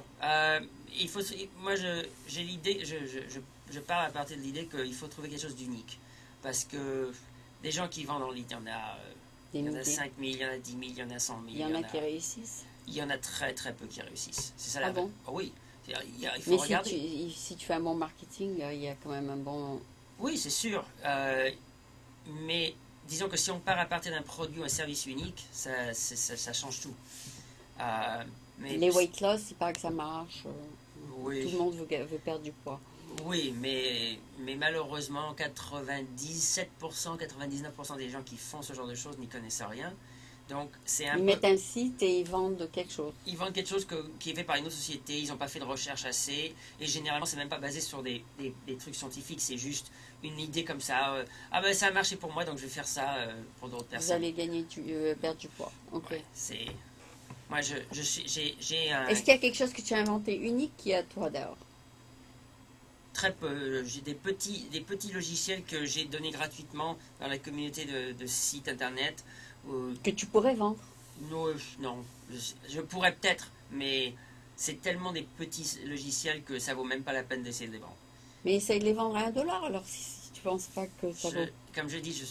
Moi, j'ai l'idée, je parle à partir de l'idée qu'il faut trouver quelque chose d'unique. Parce que des gens qui vendent en ligne, il y en a Des Il y en a milliers. 5 000, il y en a 10 000, il y en a 100 000. Il y en a qui réussissent. Il y en a très très peu qui réussissent. C'est ça Ah la bon? Oh oui, il faut Mais regarder. si tu fais un bon marketing, il y a quand même un bon... Oui, c'est sûr. Mais disons que si on part à partir d'un produit ou un service unique, ça change tout. Euh, mais Les weight loss, il paraît que ça marche. Tout le oui, monde veut perdre du poids. oui, mais malheureusement, 97%, 99% des gens qui font ce genre de choses n'y connaissent rien. Donc, c'est un Ils peu. mettent un site et ils vendent quelque chose. Ils vendent quelque chose qui est fait par une autre société, ils n'ont pas fait de recherche assez, et généralement, c'est même pas basé sur des trucs scientifiques, c'est juste une idée comme ça. Ah ben, ça a marché pour moi, donc je vais faire ça pour d'autres Vous personnes. allez perdre du poids. Ok. Ouais, c'est. Moi, j'ai un. Est-ce qu'il y a quelque chose que tu as inventé unique qui est à toi d'abord? Très peu. J'ai des petits logiciels que j'ai donnés gratuitement dans la communauté de sites internet. Que tu pourrais vendre? Non, non. Je pourrais peut-être, mais c'est tellement des petits logiciels que ça vaut même pas la peine d'essayer de les vendre. Mais essaye de les vendre à $1 alors si tu penses pas que ça vaut. Comme je dis,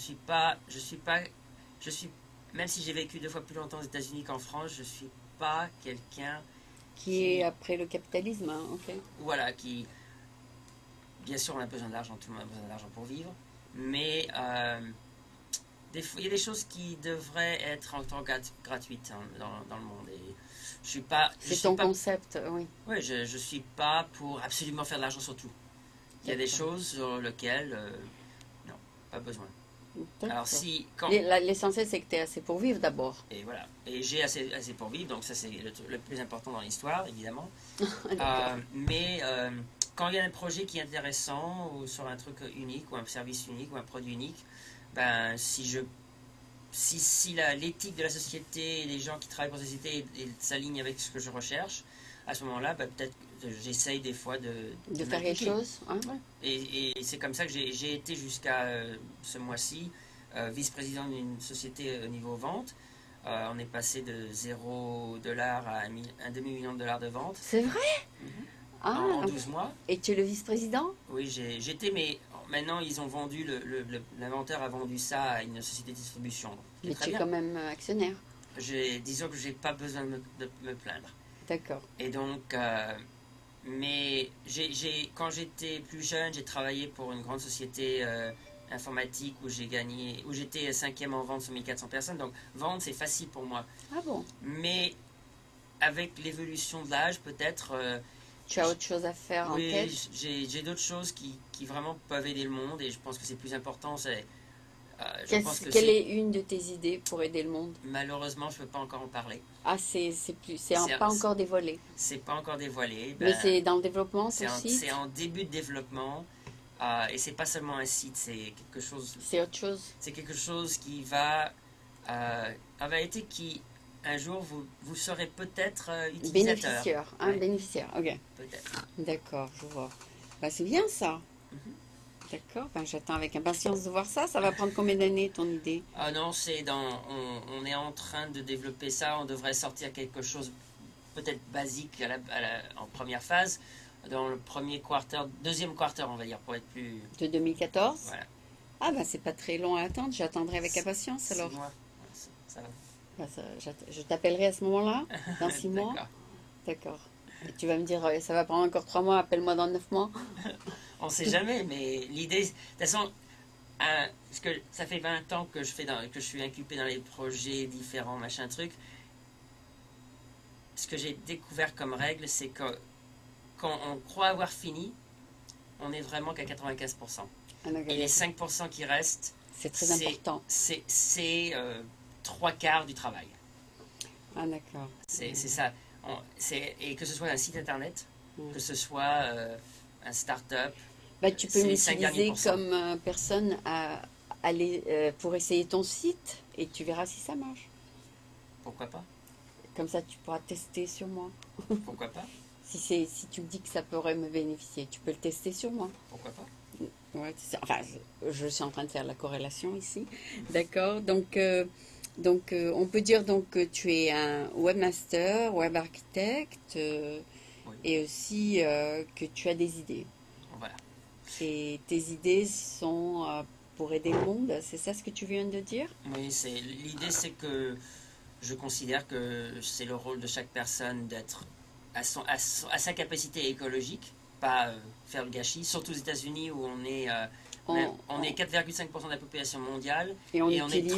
je suis, même si j'ai vécu 2 fois plus longtemps aux États-Unis qu'en France, je suis pas quelqu'un Qui est après le capitalisme, hein, ok. voilà, bien sûr, on a besoin d'argent, tout le monde a besoin d'argent pour vivre, mais il y a des choses qui devraient être encore gratuites hein, dans le monde. Et C'est ton concept, oui. ouais, je suis pas pour absolument faire de l'argent sur tout. Il y a des D'accord. choses sur lesquelles, non, pas besoin. Alors D'accord. si, quand, L'essentiel, c'est que tu es assez pour vivre d'abord. et voilà, et j'ai assez pour vivre, donc ça c'est le plus important dans l'histoire, évidemment. D'accord. Mais quand il y a un projet qui est intéressant, ou sur un truc unique, ou un service unique, ou un produit unique, ben si l'éthique de la société et les gens qui travaillent pour la société s'alignent avec ce que je recherche, à ce moment-là, ben, peut-être que j'essaye des fois de De faire quelque m'impliquer. chose, hein, ouais. Et c'est comme ça que j'ai été jusqu'à ce mois-ci vice-président d'une société au niveau vente. On est passé de $0 à un demi-million de dollars de vente C'est vrai? Mhm. Ah, en 12 mois. et tu es le vice-président? Oui, j'étais, mais maintenant ils ont vendu, l'inventeur a vendu ça à une société de distribution. Donc, ce qui est Mais très tu es bien. quand même actionnaire. Disons que j'ai pas besoin de me plaindre. D'accord. Et donc, mais quand j'étais plus jeune, j'ai travaillé pour une grande société informatique où j'étais 5e en vente sur 1400 personnes. Donc, vendre, c'est facile pour moi. Ah bon? Mais avec l'évolution de l'âge, peut-être, Tu as autre chose à faire en oui, tête? j'ai d'autres choses qui vraiment peuvent aider le monde et je pense que c'est plus important. Je pense que Quelle est une de tes idées pour aider le monde? malheureusement, je ne peux pas encore en parler. Ah, c'est C'est pas encore dévoilé. c'est pas encore dévoilé. Mais Ben, c'est dans le développement, c'est ton site? c'est en début de développement et c'est pas seulement un site, C'est autre chose? c'est quelque chose qui va, en vérité, qui un jour vous serez peut-être utilisateur. Bénéficiaire, un Ouais, bénéficiaire, ok. peut-être. D'accord, je vois. Bah, c'est bien ça. Mhm. D'accord, ben, j'attends avec impatience de voir ça. Ça va prendre combien d'années ton idée? Ah non, on est en train de développer ça. On devrait sortir quelque chose peut-être basique en première phase, dans le deuxième quarter, on va dire, pour être plus. De 2014? Voilà. Ah bah c'est pas très long à attendre, j'attendrai avec impatience 6 alors. mois. Ouais, ça va. Bah, je t'appellerai à ce moment-là, dans 6 mois. D'accord. D'accord. Et tu vas me dire, ça va prendre encore 3 mois, appelle-moi dans 9 mois. On sait jamais, mais l'idée, de toute façon, parce que ça fait 20 ans que que je suis inculpé dans les projets différents, machin truc. Ce que j'ai découvert comme règle, c'est que quand on croit avoir fini, on n'est vraiment qu'à 95%. Ah, d'accord. Et les 5% qui restent, C'est très important. c'est 3/4 du travail. Ah d'accord. C'est ça. Et que ce soit un site internet, Mm. que ce soit un start-up, Bah, tu peux c'est les 5 derniers m'utiliser pourcents. comme personne à aller pour essayer ton site et tu verras si ça marche. Pourquoi pas? Comme ça, tu pourras tester sur moi. Pourquoi pas? Si tu me dis que ça pourrait me bénéficier, tu peux le tester sur moi. Pourquoi pas? Ouais, enfin, je suis en train de faire la corrélation ici. D'accord. Donc, on peut dire donc que tu es un webmaster, web architecte Oui. et aussi que tu as des idées. Voilà. Et tes idées sont pour aider le monde. C'est ça ce que tu viens de dire? Oui, l'idée, c'est que je considère que c'est le rôle de chaque personne d'être à sa capacité écologique, pas faire le gâchis, surtout aux États-Unis où on est 4,5% de la population mondiale Et on et utilise...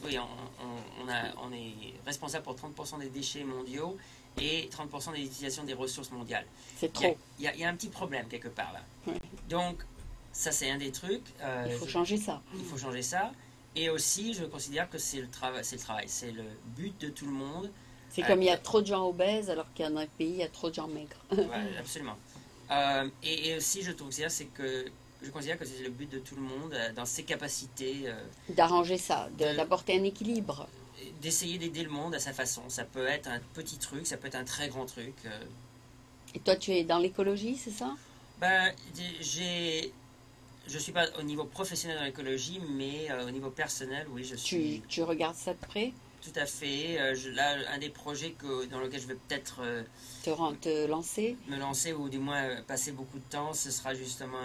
on est responsable pour 30% des déchets mondiaux et 30% de l'utilisation des ressources mondiales. C'est trop. Il y a un petit problème quelque part là. Ouais. Donc, ça c'est un des trucs. Il faut changer ça. Il faut changer ça. Et aussi, je considère que c'est le travail, c'est le but de tout le monde. C'est comme il y a trop de gens obèses alors qu'il y a dans un pays, il y a trop de gens maigres. Ouais, absolument. Et aussi, je considère que c'est le but de tout le monde dans ses capacités D'arranger ça, d'apporter un équilibre. d'essayer d'aider le monde à sa façon. Ça peut être un petit truc, ça peut être un très grand truc. Et toi, tu es dans l'écologie, c'est ça? Ben, je suis pas au niveau professionnel dans l'écologie, mais au niveau personnel, oui, je suis. Tu regardes ça de près? Tout à fait. Là, un des projets dans lequel je vais peut-être Te lancer? me lancer, ou du moins passer beaucoup de temps, ce sera justement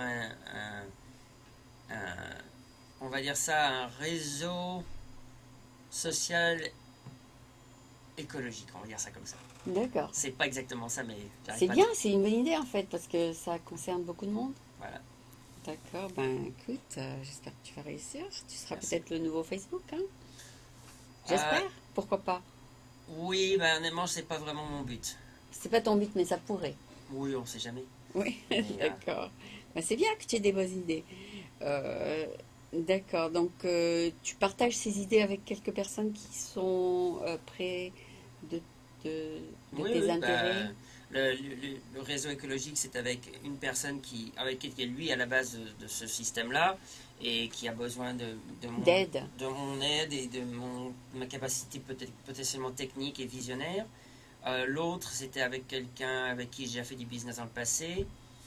on va dire ça, un réseau social écologique, on va dire ça comme ça. D'accord. C'est pas exactement ça, mais C'est bien, c'est une bonne idée en fait, parce que ça concerne beaucoup de monde. Voilà. D'accord, ben écoute, j'espère que tu vas réussir. Tu seras Merci. peut-être le nouveau Facebook, hein? J'espère. Pourquoi pas? Oui, ben honnêtement, c'est pas vraiment mon but. C'est pas ton but, mais ça pourrait. Oui, on sait jamais. Oui, Mais, d'accord. Ben, c'est bien que tu aies des bonnes idées. D'accord, donc tu partages ces idées avec quelques personnes qui sont près de, de, de tes intérêts. Le réseau écologique, c'est avec une personne qui est lui à la base de ce système-là et qui a besoin D'aide. de mon aide et de ma capacité potentiellement technique et visionnaire. L'autre, c'était avec quelqu'un avec qui j'ai fait du business dans le passé.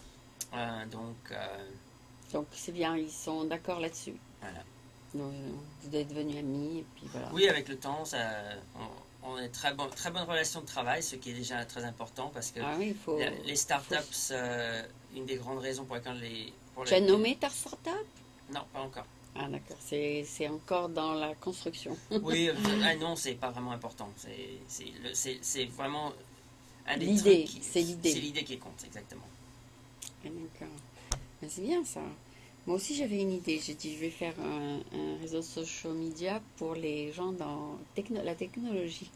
Donc c'est bien, ils sont d'accord là-dessus. Voilà. Donc, vous êtes devenus amis et puis voilà. Oui, avec le temps, on a une très bonne relation de travail, ce qui est déjà très important parce que Ah oui, les startups, une des grandes raisons pour lesquelles Tu as nommé ta startup? Non, pas encore. Ah d'accord, c'est encore dans la construction. Oui, non, c'est pas vraiment important. C'est vraiment un des L'idée, trucs. c'est l'idée. C'est l'idée qui compte, exactement. Ah, d'accord. Ben, c'est bien ça. Moi aussi j'avais une idée. J'ai dit je vais faire un réseau social media pour les gens dans la technologie.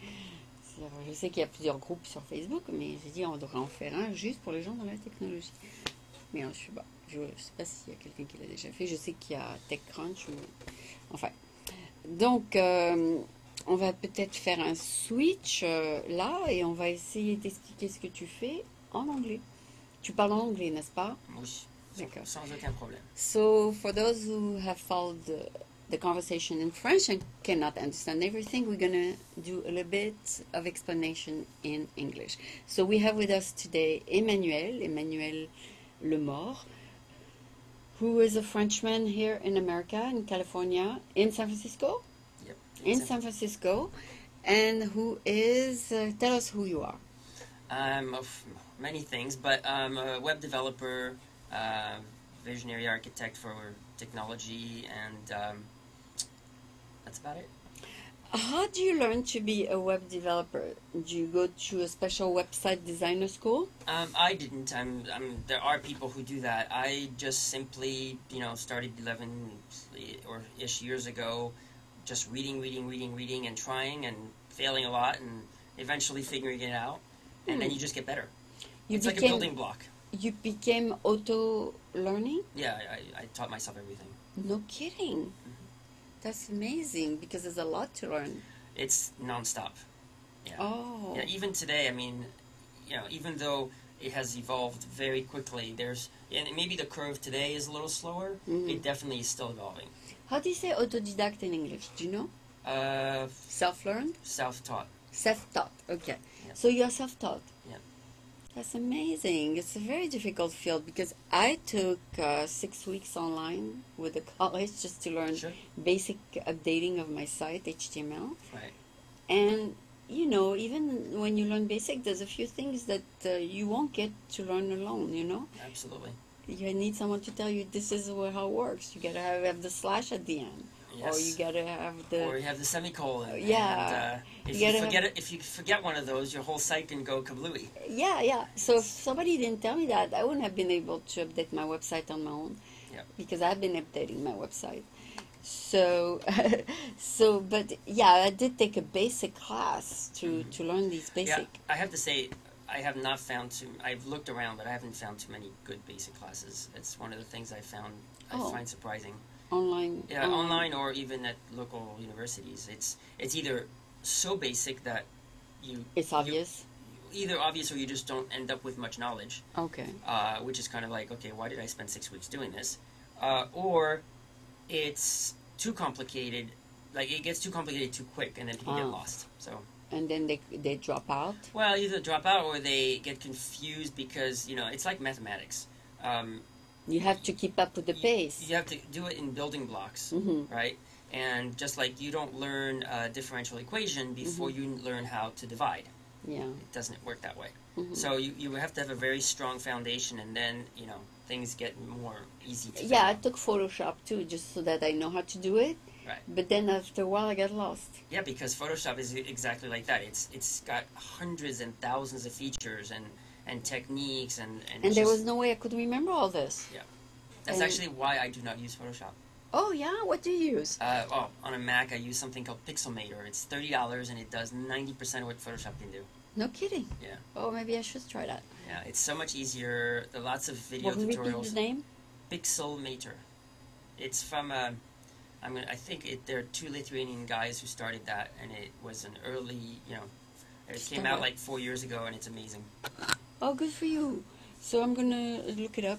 Je sais qu'il y a plusieurs groupes sur Facebook, mais j'ai dit on devrait en faire un juste pour les gens dans la technologie. Mais je sais pas. Je sais pas s'il y a quelqu'un qui l'a déjà fait. Je sais qu'il y a TechCrunch. Enfin. Donc, on va peut-être faire un switch là et on va essayer d'expliquer ce que tu fais en anglais. Tu parles en anglais, n'est-ce pas? Oui, D'accord. sans aucun problème. So, for those who have followed the conversation in French and cannot understand everything, we're going to do a little bit of explanation in English. So, we have with us today Emmanuel Lemort, who is a Frenchman here in America, in California, in San Francisco? Yep. In San Francisco, and who is, tell us who you are. I'm of many things, but I'm a web developer, visionary architect for technology, and that's about it. How do you learn to be a web developer? Do you go to a special website designer school? I didn't. There are people who do that. I just simply, started 11 or ish years ago, just reading, and trying and failing a lot, and eventually figuring it out, and then you just get better. It's like a building block. You became auto-learning? Yeah, I taught myself everything. No kidding. That's amazing because there's a lot to learn. It's nonstop. Yeah. Oh. Yeah, even today, even though it has evolved very quickly, and maybe the curve today is a little slower, it definitely is still evolving. How do you say autodidact in English? Do you know? Self-learned? Self-taught. Self-taught, okay. Yeah. So you're self-taught? Yeah. That's amazing. It's a very difficult field because I took 6 weeks online with the college just to learn basic updating of my site, HTML. Right. And, even when you learn basic, there's a few things that you won't get to learn alone, Absolutely. you need someone to tell you this is how it works. You gotta have the slash at the end, Yes. or you gotta have the Or you have the semicolon. yeah. And, You gotta if you forget one of those, your whole site can go kablooey. yeah. So if somebody didn't tell me that, I wouldn't have been able to update my website on my own. Yeah. Because I've been updating my website. So, but yeah, I did take a basic class to learn these basic. Yeah, I have to say, I have not found I've looked around, but I haven't found too many good basic classes. It's one of the things I find surprising. Online. Yeah, online or even at local universities. It's either so basic that it's obvious. Either obvious or you just don't end up with much knowledge. Okay. Which is kind of like, okay, why did I spend 6 weeks doing this? Or it's too complicated, like it gets too complicated too quick, and then people get lost. So. And then they drop out. Well, either drop out or they get confused because it's like mathematics. You have to keep up with the pace. You have to do it in building blocks, right? And just like you don't learn a differential equation before you learn how to divide. Yeah. It doesn't work that way. So you have to have a very strong foundation, and then things get more easy to Yeah, I took Photoshop too, just so that I know how to do it. Right. But then after a while, I got lost. Yeah, because Photoshop is exactly like that. It's got hundreds and thousands of features and techniques and there was no way I could remember all this. Yeah. That's actually why I do not use Photoshop. Oh yeah, what do you use? On a Mac I use something called Pixelmator. It's $30 and it does 90% of what Photoshop can do. No kidding. Yeah. Oh, maybe I should try that. Yeah, it's so much easier. There are lots of video Repeat tutorials. the name? Pixelmator. It's from I think there are two Lithuanian guys who started that, and it was an early, it came out like 4 years ago, and it's amazing. Oh, good for you. So I'm gonna look it up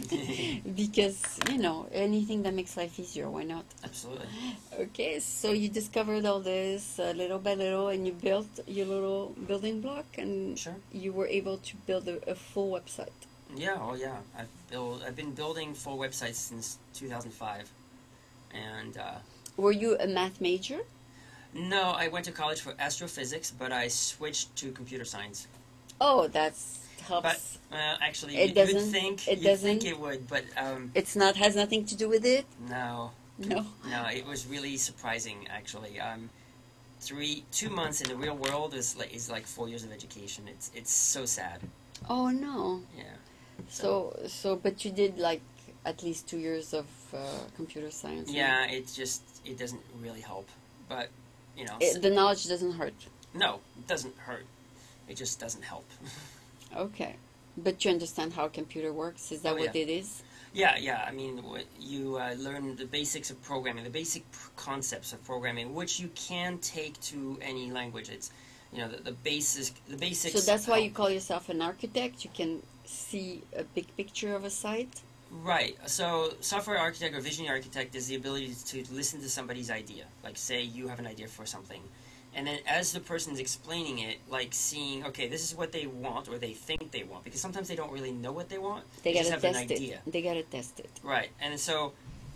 because anything that makes life easier, why not? Absolutely. Okay, so you discovered all this little by little, and you built your little building block, and Sure. you were able to build a full website. Yeah. Oh yeah. I've been building full websites since 2005, and. Were you a math major? No, I went to college for astrophysics, but I switched to computer science. Oh, that's helps. But actually, It you'd doesn't- think it you'd doesn't? think it would, but Has nothing to do with it. no, No. it was really surprising. Actually, 2 months in the real world is like 4 years of education. It's so sad. Oh no. Yeah. So, but you did like at least 2 years of computer science. Yeah, it doesn't really help, but The knowledge doesn't hurt. no, it doesn't hurt. It just doesn't help. Okay, but you understand how a computer works? Is that what it is? Yeah. I mean, you learn the basics of programming, the basic concepts of programming, which you can take to any language. It's the basics. So that's why you call yourself an architect. You can see a big picture of a site. Right. So, software architect or visionary architect is the ability to listen to somebody's idea. Like, say you have an idea for something, and then as the person's explaining it, like seeing, okay, this is what they want or they think they want, because sometimes they don't really know what they want. They just gotta have an test idea. it. They gotta test it. Right. And so,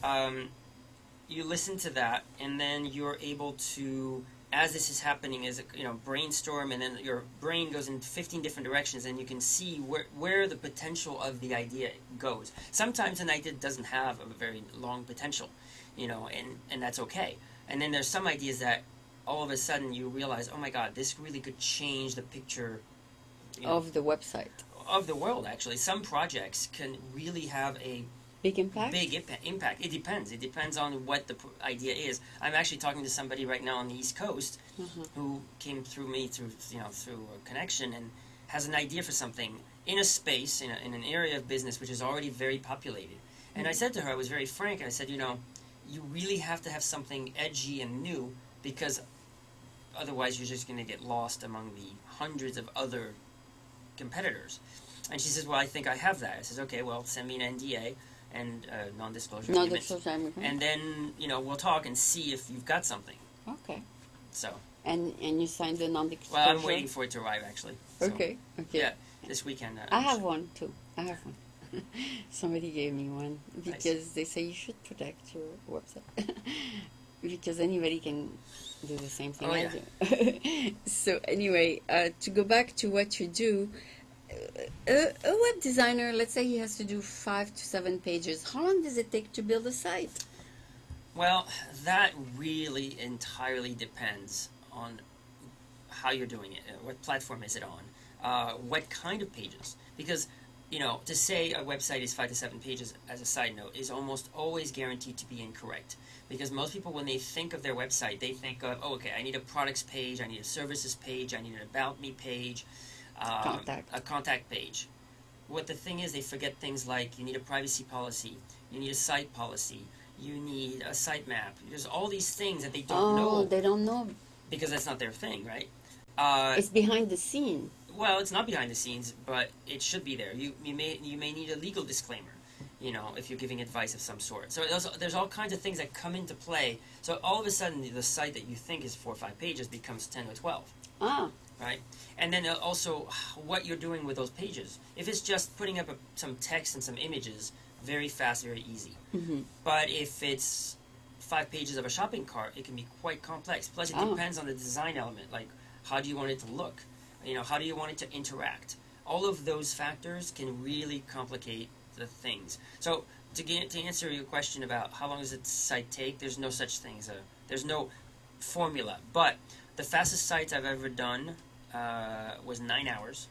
you listen to that, and then you're able to, as this is happening, brainstorm, and then your brain goes in 15 different directions, and you can see where the potential of the idea goes. Sometimes an idea doesn't have a very long potential, and that's okay. And then there's some ideas that all of a sudden you realize, oh my God, this really could change the picture Of the website. of the world. Actually, some projects can really have a Big impact? big impact. It depends. It depends on what the idea is. I'm actually talking to somebody right now on the East Coast who came through me through a connection and has an idea for something in a space, in an area of business which is already very populated. And I said to her, I was very frank, and I said, you really have to have something edgy and new, because otherwise you're just going to get lost among the hundreds of other competitors. And she says, well, I think I have that. I says, okay, well, send me an NDA and non-disclosure agreement. And then, we'll talk and see if you've got something. Okay. So. And you signed the non-disclosure? Well, I'm waiting for it to arrive, actually. So, okay. Yeah, this weekend. I have one, too. I have one. Somebody gave me one because they say you should protect your website because anybody can do the same thing I do. So anyway, to go back to what you do, a web designer, let's say he has to do 5 to 7 pages. How long does it take to build a site? Well, that really entirely depends on how you're doing it. What platform is it on? What kind of pages? Because, to say a website is 5 to 7 pages, as a side note, is almost always guaranteed to be incorrect. Because most people, when they think of their website, they think of, oh, okay, I need a products page, I need a services page, I need an about me page, a contact page. What the thing is, they forget things like you need a privacy policy, you need a site policy, you need a sitemap. There's all these things that they don't know. Oh, they don't know. Because that's not their thing, right? It's behind the scene. Well, it's not behind the scenes, but it should be there. You may need a legal disclaimer, if you're giving advice of some sort. So there's all kinds of things that come into play. So all of a sudden, the site that you think is 4 or 5 pages becomes 10 or 12. Ah. Right? And then also what you're doing with those pages. If it's just putting up some text and some images, very fast, very easy. Mm-hmm. But if it's 5 pages of a shopping cart, it can be quite complex. Plus, it depends on the design element. Like, how do you want it to look? How do you want it to interact? All of those factors can really complicate the things. So, to answer your question about how long does a site take, there's no such thing as there's no formula. But the fastest sites I've ever done was 9 hours.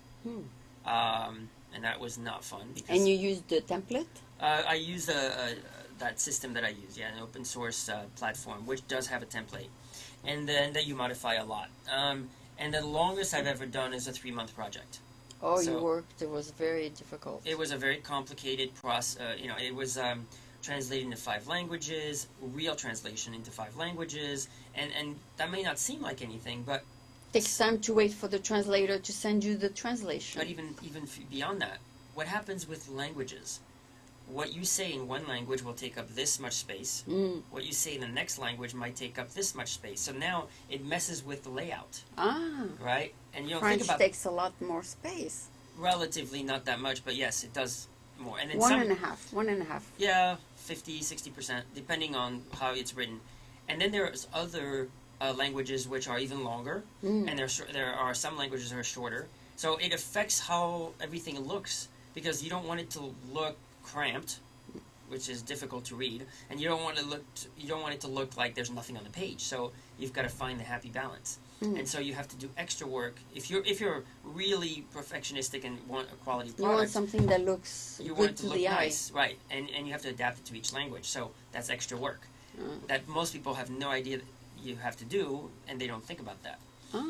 And that was not fun. Because and you used the template? I use that system that I use, an open source platform, which does have a template, and then that you modify a lot. And the longest I've ever done is a 3-month project. Oh, so you worked. It was very difficult. It was a very complicated process. It was translated into 5 languages, real translation into 5 languages, and that may not seem like anything, but takes time to wait for the translator to send you the translation. But even beyond that, what happens with languages? What you say in one language will take up this much space. What you say in the next language might take up this much space. So now it messes with the layout. Right? And you don't French think about takes a lot more space. Relatively not that much, but yes, it does more. And then one and a half. Yeah, 50, 60%, depending on how it's written. And then there's other languages which are even longer, and there are some languages that are shorter. So it affects how everything looks, because you don't want it to look cramped, which is difficult to read, and you don't want it to look like there's nothing on the page. So you've got to find the happy balance. And so you have to do extra work. If you're really perfectionistic and want a quality product, you want something that looks good to the nice, right? And you have to adapt it to each language. So that's extra work that most people have no idea that you have to do, and they don't think about that.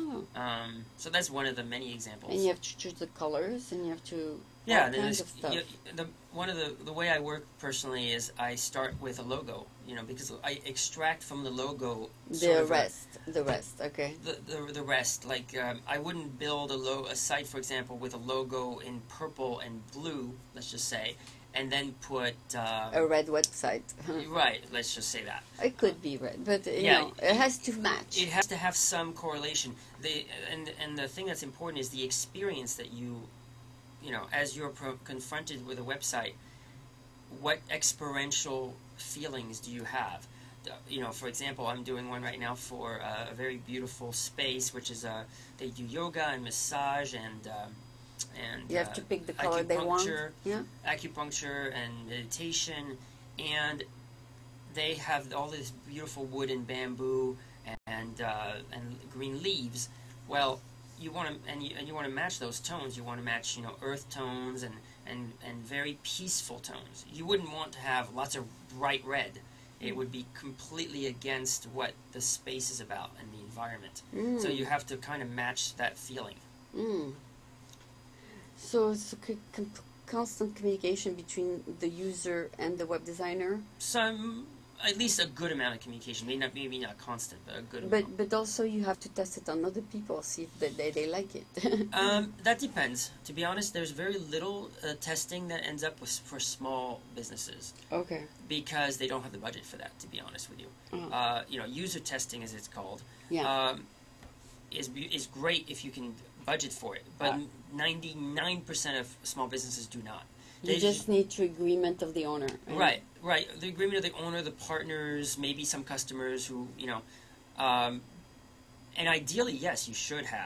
So that's one of the many examples. And you have to choose the colors, and you have to all kinds of stuff. One of the way I work personally is I start with a logo, because I extract from the logo the rest. Okay. The rest, like I wouldn't build a site, for example, with a logo in purple and blue, let's just say, and then put a red website. Right, let's just say that. It could be red, but it has to match. It has to have some correlation. And the thing that's important is the experience that as you're confronted with a website, what experiential feelings do you have? For example, I'm doing one right now for a very beautiful space, which is they do yoga and massage and you have to pick the color they want. Acupuncture and meditation, and they have all this beautiful wood and bamboo and green leaves. Well, you want to match those tones. You want to match earth tones and very peaceful tones. You wouldn't want to have lots of bright red. It would be completely against what the space is about and the environment. So you have to kind of match that feeling. So it's a constant communication between the user and the web designer? At least a good amount of communication. Maybe not constant, but a good amount. But also you have to test it on other people, see if they like it. That depends. To be honest, there's very little testing that ends up for small businesses. Okay. Because they don't have the budget for that, to be honest with you. User testing, as it's called, is great if you can budget for it. But 99% of small businesses do not. You just need the agreement of the owner. Right. The agreement of the owner, the partners, maybe some customers who, and ideally, yes, you should have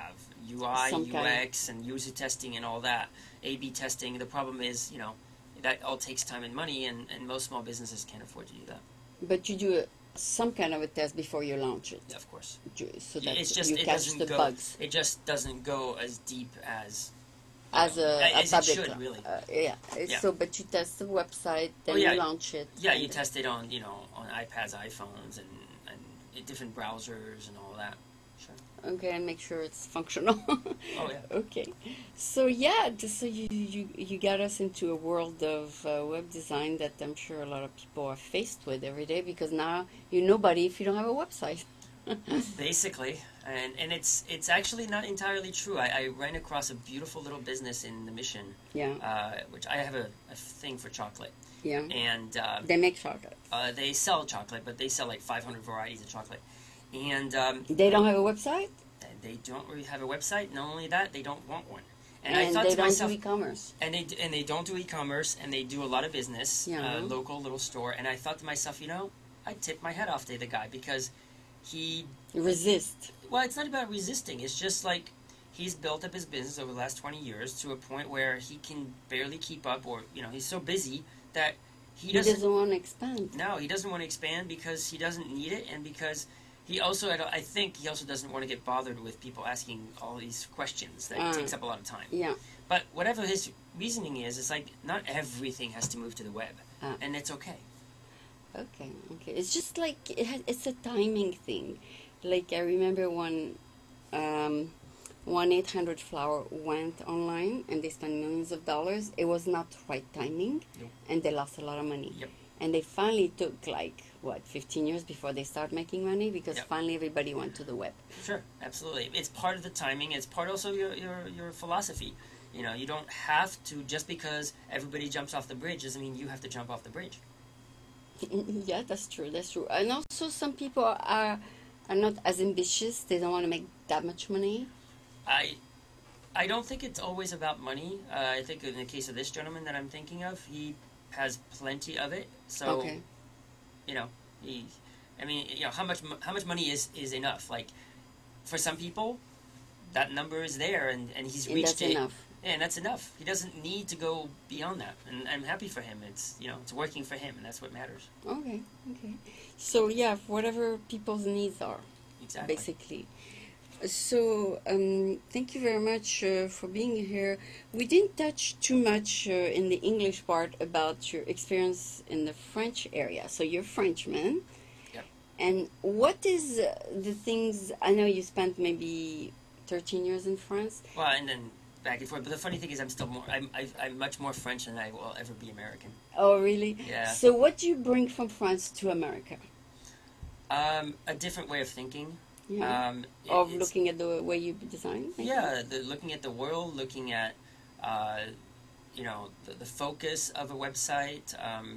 UI, Some kind. UX, and user testing and all that, A/B testing. The problem is, that all takes time and money, and most small businesses can't afford to do that. But you do some kind of a test before you launch it, Of course, so that it's just you it catch doesn't the go. bugs. It just doesn't go as deep as As a as it public, should really. yeah. Yeah. So, but you test the website, then yeah. you launch it. Yeah, and you test it on on iPads, iPhones, and different browsers and all that. Sure. Okay, and make sure it's functional. Oh yeah. Okay, so yeah, so you got us into a world of web design that I'm sure a lot of people are faced with every day, because now you're nobody if you don't have a website. Basically, and it's actually not entirely true. I ran across a beautiful little business in the Mission, Yeah, which I have a thing for chocolate, yeah. and They make chocolate. they sell chocolate, but they sell like 500 varieties of chocolate, and They don't have a website, they don't really have a website. Not only that, they don't want one. and I thought they to don't myself, do e-commerce. and they don't do e-commerce, and they do a lot of business, Yeah. local little store. And I thought to myself, I tip my hat off to the guy, because he. Resist. Well, it's not about resisting. It's just like he's built up his business over the last 20 years to a point where he can barely keep up, or he's so busy that He doesn't want to expand. No, he doesn't want to expand because he doesn't need it, and because he also, I think, he also doesn't want to get bothered with people asking all these questions. That takes up a lot of time. Yeah. But whatever his reasoning is, it's like not everything has to move to the web, and it's okay. Okay. It's just like it's a timing thing. Like I remember when 1-800-Flower went online and they spent millions of dollars. It was not right timing, Nope. and they lost a lot of money. Yep. And they finally took 15 years before they start making money, because Yep. finally everybody went to the web. Sure, absolutely. It's part of the timing. It's part also your philosophy. You don't have to, just because everybody jumps off the bridge doesn't mean you have to jump off the bridge. Yeah, that's true. And also some people are not as ambitious. They don't want to make that much money. I don't think it's always about money. I think in the case of this gentleman that I'm thinking of, he has plenty of it. So, Okay. how much money is enough? Like, for some people, that number is there, and he's And reached that's it. enough. Yeah, and that's enough. He doesn't need to go beyond that, and I'm happy for him. It's it's working for him, and that's what matters. Okay. So yeah, whatever people's needs are, Exactly. basically. So thank you very much for being here. We didn't touch too much in the English part about your experience in the French area. So you're Frenchman. Yep. And what is the things, I know you spent maybe 13 years in France. Well, and then back and forth. But the funny thing is, I'm much more French than I will ever be American. Oh, really? Yeah. So what do you bring from France to America? A different way of thinking. Yeah. Of looking at the way you design? maybe? Yeah, looking at the world, looking at, the focus of a website.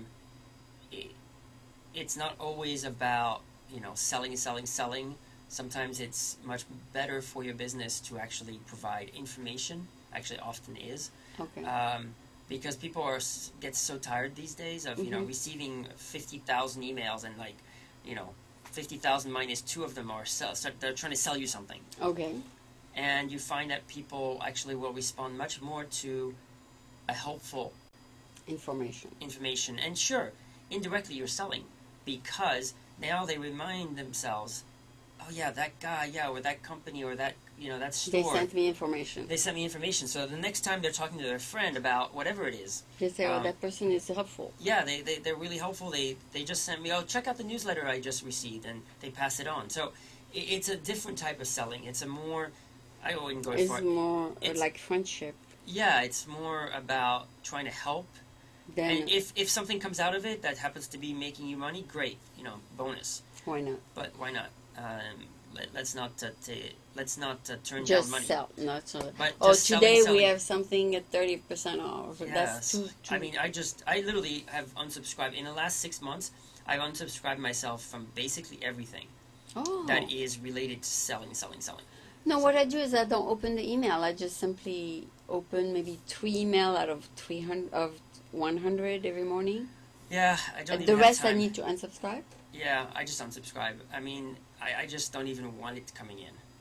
It's not always about, selling. Sometimes it's much better for your business to actually provide information. Actually, often is. Okay. Because people get so tired these days of, receiving 50,000 emails and 50,000 minus 2 of them they're trying to sell you something. Okay. And you find that people actually will respond much more to a helpful information. And sure, indirectly you're selling, because now they remind themselves, oh yeah, that guy, or that company, or that that store. They sent me information. They sent me information. So the next time they're talking to their friend about whatever it is, They say, oh, that person is helpful. yeah, they're really helpful. They just sent me, oh, check out the newsletter I just received, and they pass it on. So it's a different type of selling. It's a more, I wouldn't go as far. It's more like friendship. Yeah, it's more about trying to help. Then And if something comes out of it that happens to be making you money, great, bonus. why not? But why not? Let's not turn Just down money. sell, not so. But Oh, just today selling. we have something at 30% off. Yes. That's too. I mean, I literally have unsubscribed in the last 6 months. I've unsubscribed myself from basically everything Oh. that is related to selling. No, what I do is I don't open the email. I just simply open maybe 3 email out of 100 every morning. Yeah, I don't. The even rest have I time. need to unsubscribe. Yeah, I just unsubscribe. I mean, I just don't even want it coming in.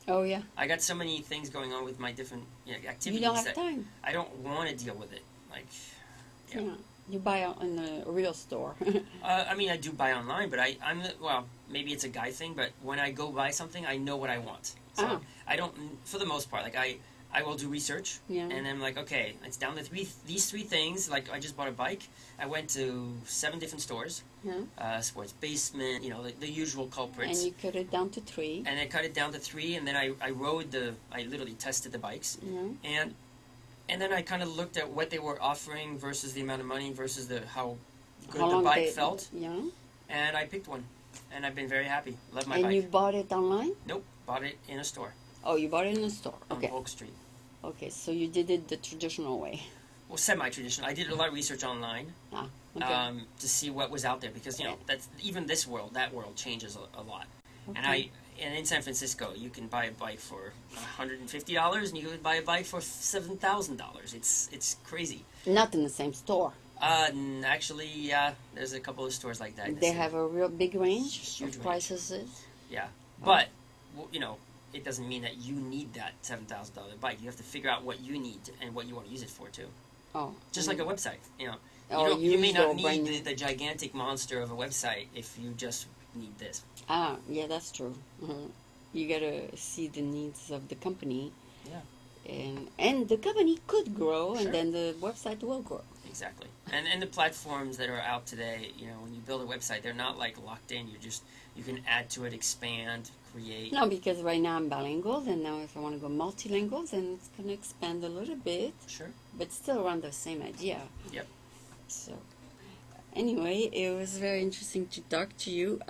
Oh yeah. I got so many things going on with my different activities You don't have that time. I don't want to deal with it. Like, yeah. Yeah. You buy out in a real store. I mean, I do buy online, but well, maybe it's a guy thing, but when I go buy something, I know what I want. So Ah. I don't, for the most part, like I will do research, Yeah. and then like, okay, it's down to these three things. Like, I just bought a bike. I went to 7 different stores, Yeah. Sports Basement, the usual And culprits. you cut it down to 3. And I cut it down to 3, and then I literally tested the bikes, Yeah. and then I kind of looked at what they were offering versus the amount of money versus how good How the long bike felt, Yeah. and I picked one, and I've been very happy. Love my And bike. you bought it online? Nope, bought it in a store Oh, you bought it in a store. on Okay. Oak Street. Okay, so you did it the traditional way. Well, semi-traditional. I did a lot of research online Okay. to see what was out there because that's even that world changes a lot. Okay. And in San Francisco, you can buy a bike for $150, and you can buy a bike for $7,000. It's crazy. Not in the same store. Actually, yeah, there's a couple of stores like that. in the They city. have a real big range Huge of range. prices. Yeah, but it doesn't mean that you need that $7,000 bike. You have to figure out what you need and what you want to use it for too. Oh. Just like a website, Oh, you may used not or need brand new. the gigantic monster of a website if you just need this. Ah, yeah, that's true. You gotta see the needs of the company. Yeah. And the company could grow, Sure. and then the website will grow. Exactly. And the platforms that are out today, when you build a website, they're not like locked in. You can add to it, expand, create. No, because right now I'm bilingual, and now if I want to go multilingual, then it's gonna expand a little bit, Sure. but still around the same idea. Yep. So, anyway, it was very interesting to talk to you.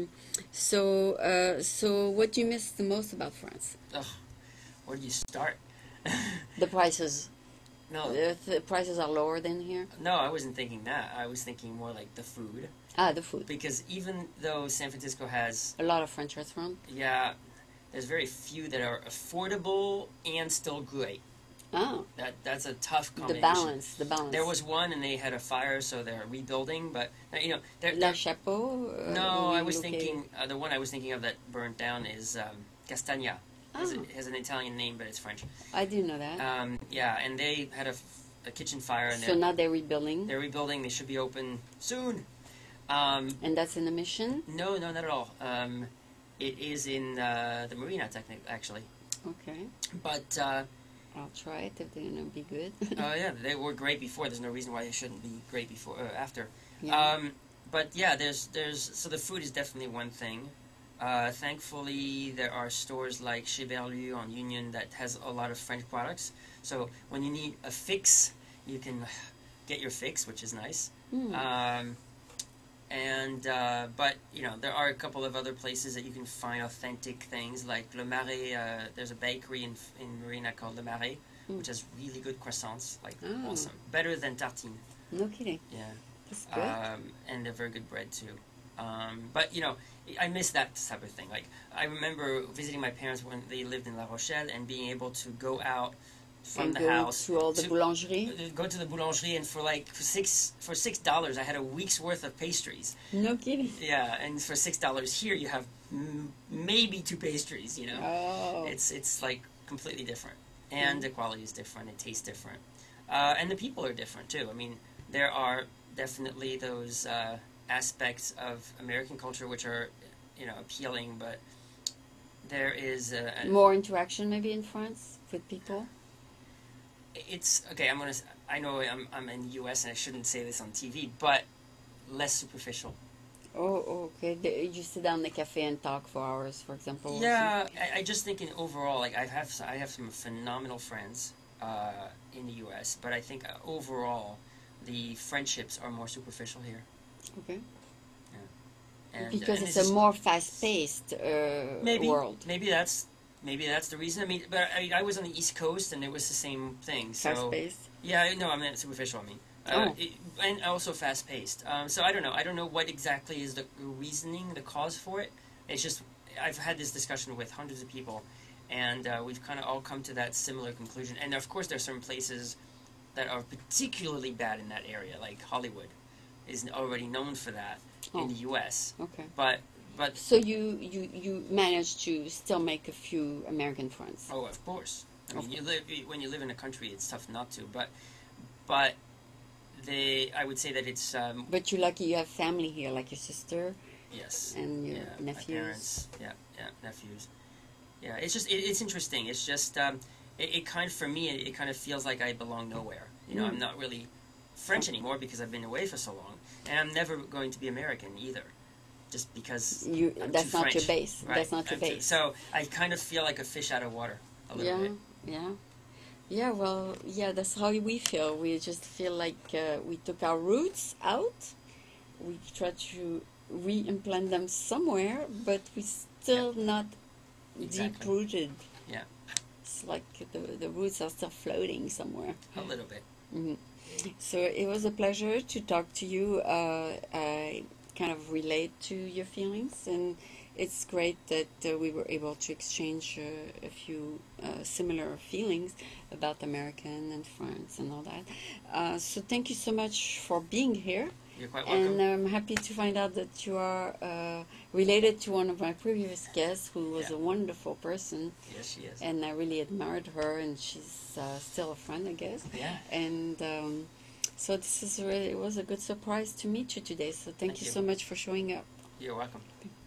So what do you miss the most about France? Ugh, where do you start? The prices. No, The prices are lower than here. no, I wasn't thinking that. I was thinking more like the food. Ah, the food. Because even though San Francisco has, A lot of French restaurants. there's very few that are affordable and still great. Oh, That's a tough the combination. balance. There was one, and they had a fire, so they're rebuilding. But they're La Chapeau. no, I was located- thinking the one I was thinking of that burned down is Castagna. Oh, It has an Italian name, but it's French. I didn't know that. Yeah, and they had a kitchen fire, and So now they're rebuilding, they're rebuilding. They should be open soon. and that's in the mission. No, not at all. It is in the marina, actually. Okay, But I'll try it if they're gonna be good. yeah, they were great before. There's no reason why they shouldn't be great before after. Yeah. But yeah, there's so the food is definitely one thing. Thankfully, there are stores like Chez Berlu on Union that has a lot of French products. So when you need a fix, you can get your fix, which is nice. Hmm. But there are a couple of other places that you can find authentic things like Le Marais. There's a bakery in Marina called Le Marais, which has really good croissants, like Oh. awesome, better than tartine. No kidding. Yeah, That's good. and they're very good bread too. But I miss that type of thing. Like I remember visiting my parents when they lived in La Rochelle and being able to go out from And the go house to all the boulangeries. go to the boulangerie, and for $6 I had a week's worth of pastries. No kidding. Yeah, and for $6 here you have maybe 2 pastries. Oh. It's like completely different, and the quality is different. It tastes different, and the people are different too. I mean, there are definitely those aspects of American culture which are appealing, but there is More interaction maybe in France with people. it's okay. I know I'm in the U.S. and I shouldn't say this on TV, but less superficial. Oh, okay. You sit down in the cafe and talk for hours, for example. or Yeah, I just think in overall, like I have some phenomenal friends in the U.S., but I think overall the friendships are more superficial here. something. Okay. And, Because and it's a more fast-paced world. Maybe that's the reason. I mean, but I was on the East Coast and it was the same thing. So Fast-paced. yeah, no, I meant superficial. I mean, and also fast-paced. So I don't know. I don't know what exactly is the reasoning, the cause for it. It's just I've had this discussion with hundreds of people, and we've kind of all come to that similar conclusion. And of course, there are certain places that are particularly bad in that area, like Hollywood is already known for that in the U.S. Okay. But but So you managed to still make a few American friends. oh, of course. I mean, when you live in a country, it's tough not to. But I would say that it's But you're lucky you have family here, like your sister yes, and your my nephews. parents, nephews. Yeah, it's just it's interesting. It's just it kind of for me it kind of feels like I belong nowhere. You know, I'm not really French anymore because I've been away for so long, and I'm never going to be American either, just because I'm That's too not your French. base. Right. That's not your base. So I kind of feel like a fish out of water a little bit. Yeah. Well, yeah, that's how we feel. We just feel like we took our roots out. We try to re-implant them somewhere, but we still not Exactly. deep-rooted. Yeah. It's like the roots are still floating somewhere. A little bit. Mm-hmm. So it was a pleasure to talk to you. I kind of relate to your feelings, and it's great that we were able to exchange a few similar feelings about American and France and all that. So thank you so much for being here. You're quite welcome. And I'm happy to find out that you are related to one of my previous guests, who was a wonderful person. Yes, she is. And I really admired her, and she's still a friend, I guess. Yeah. And so it was a good surprise to meet you today. So thank you so much for showing up. You're welcome.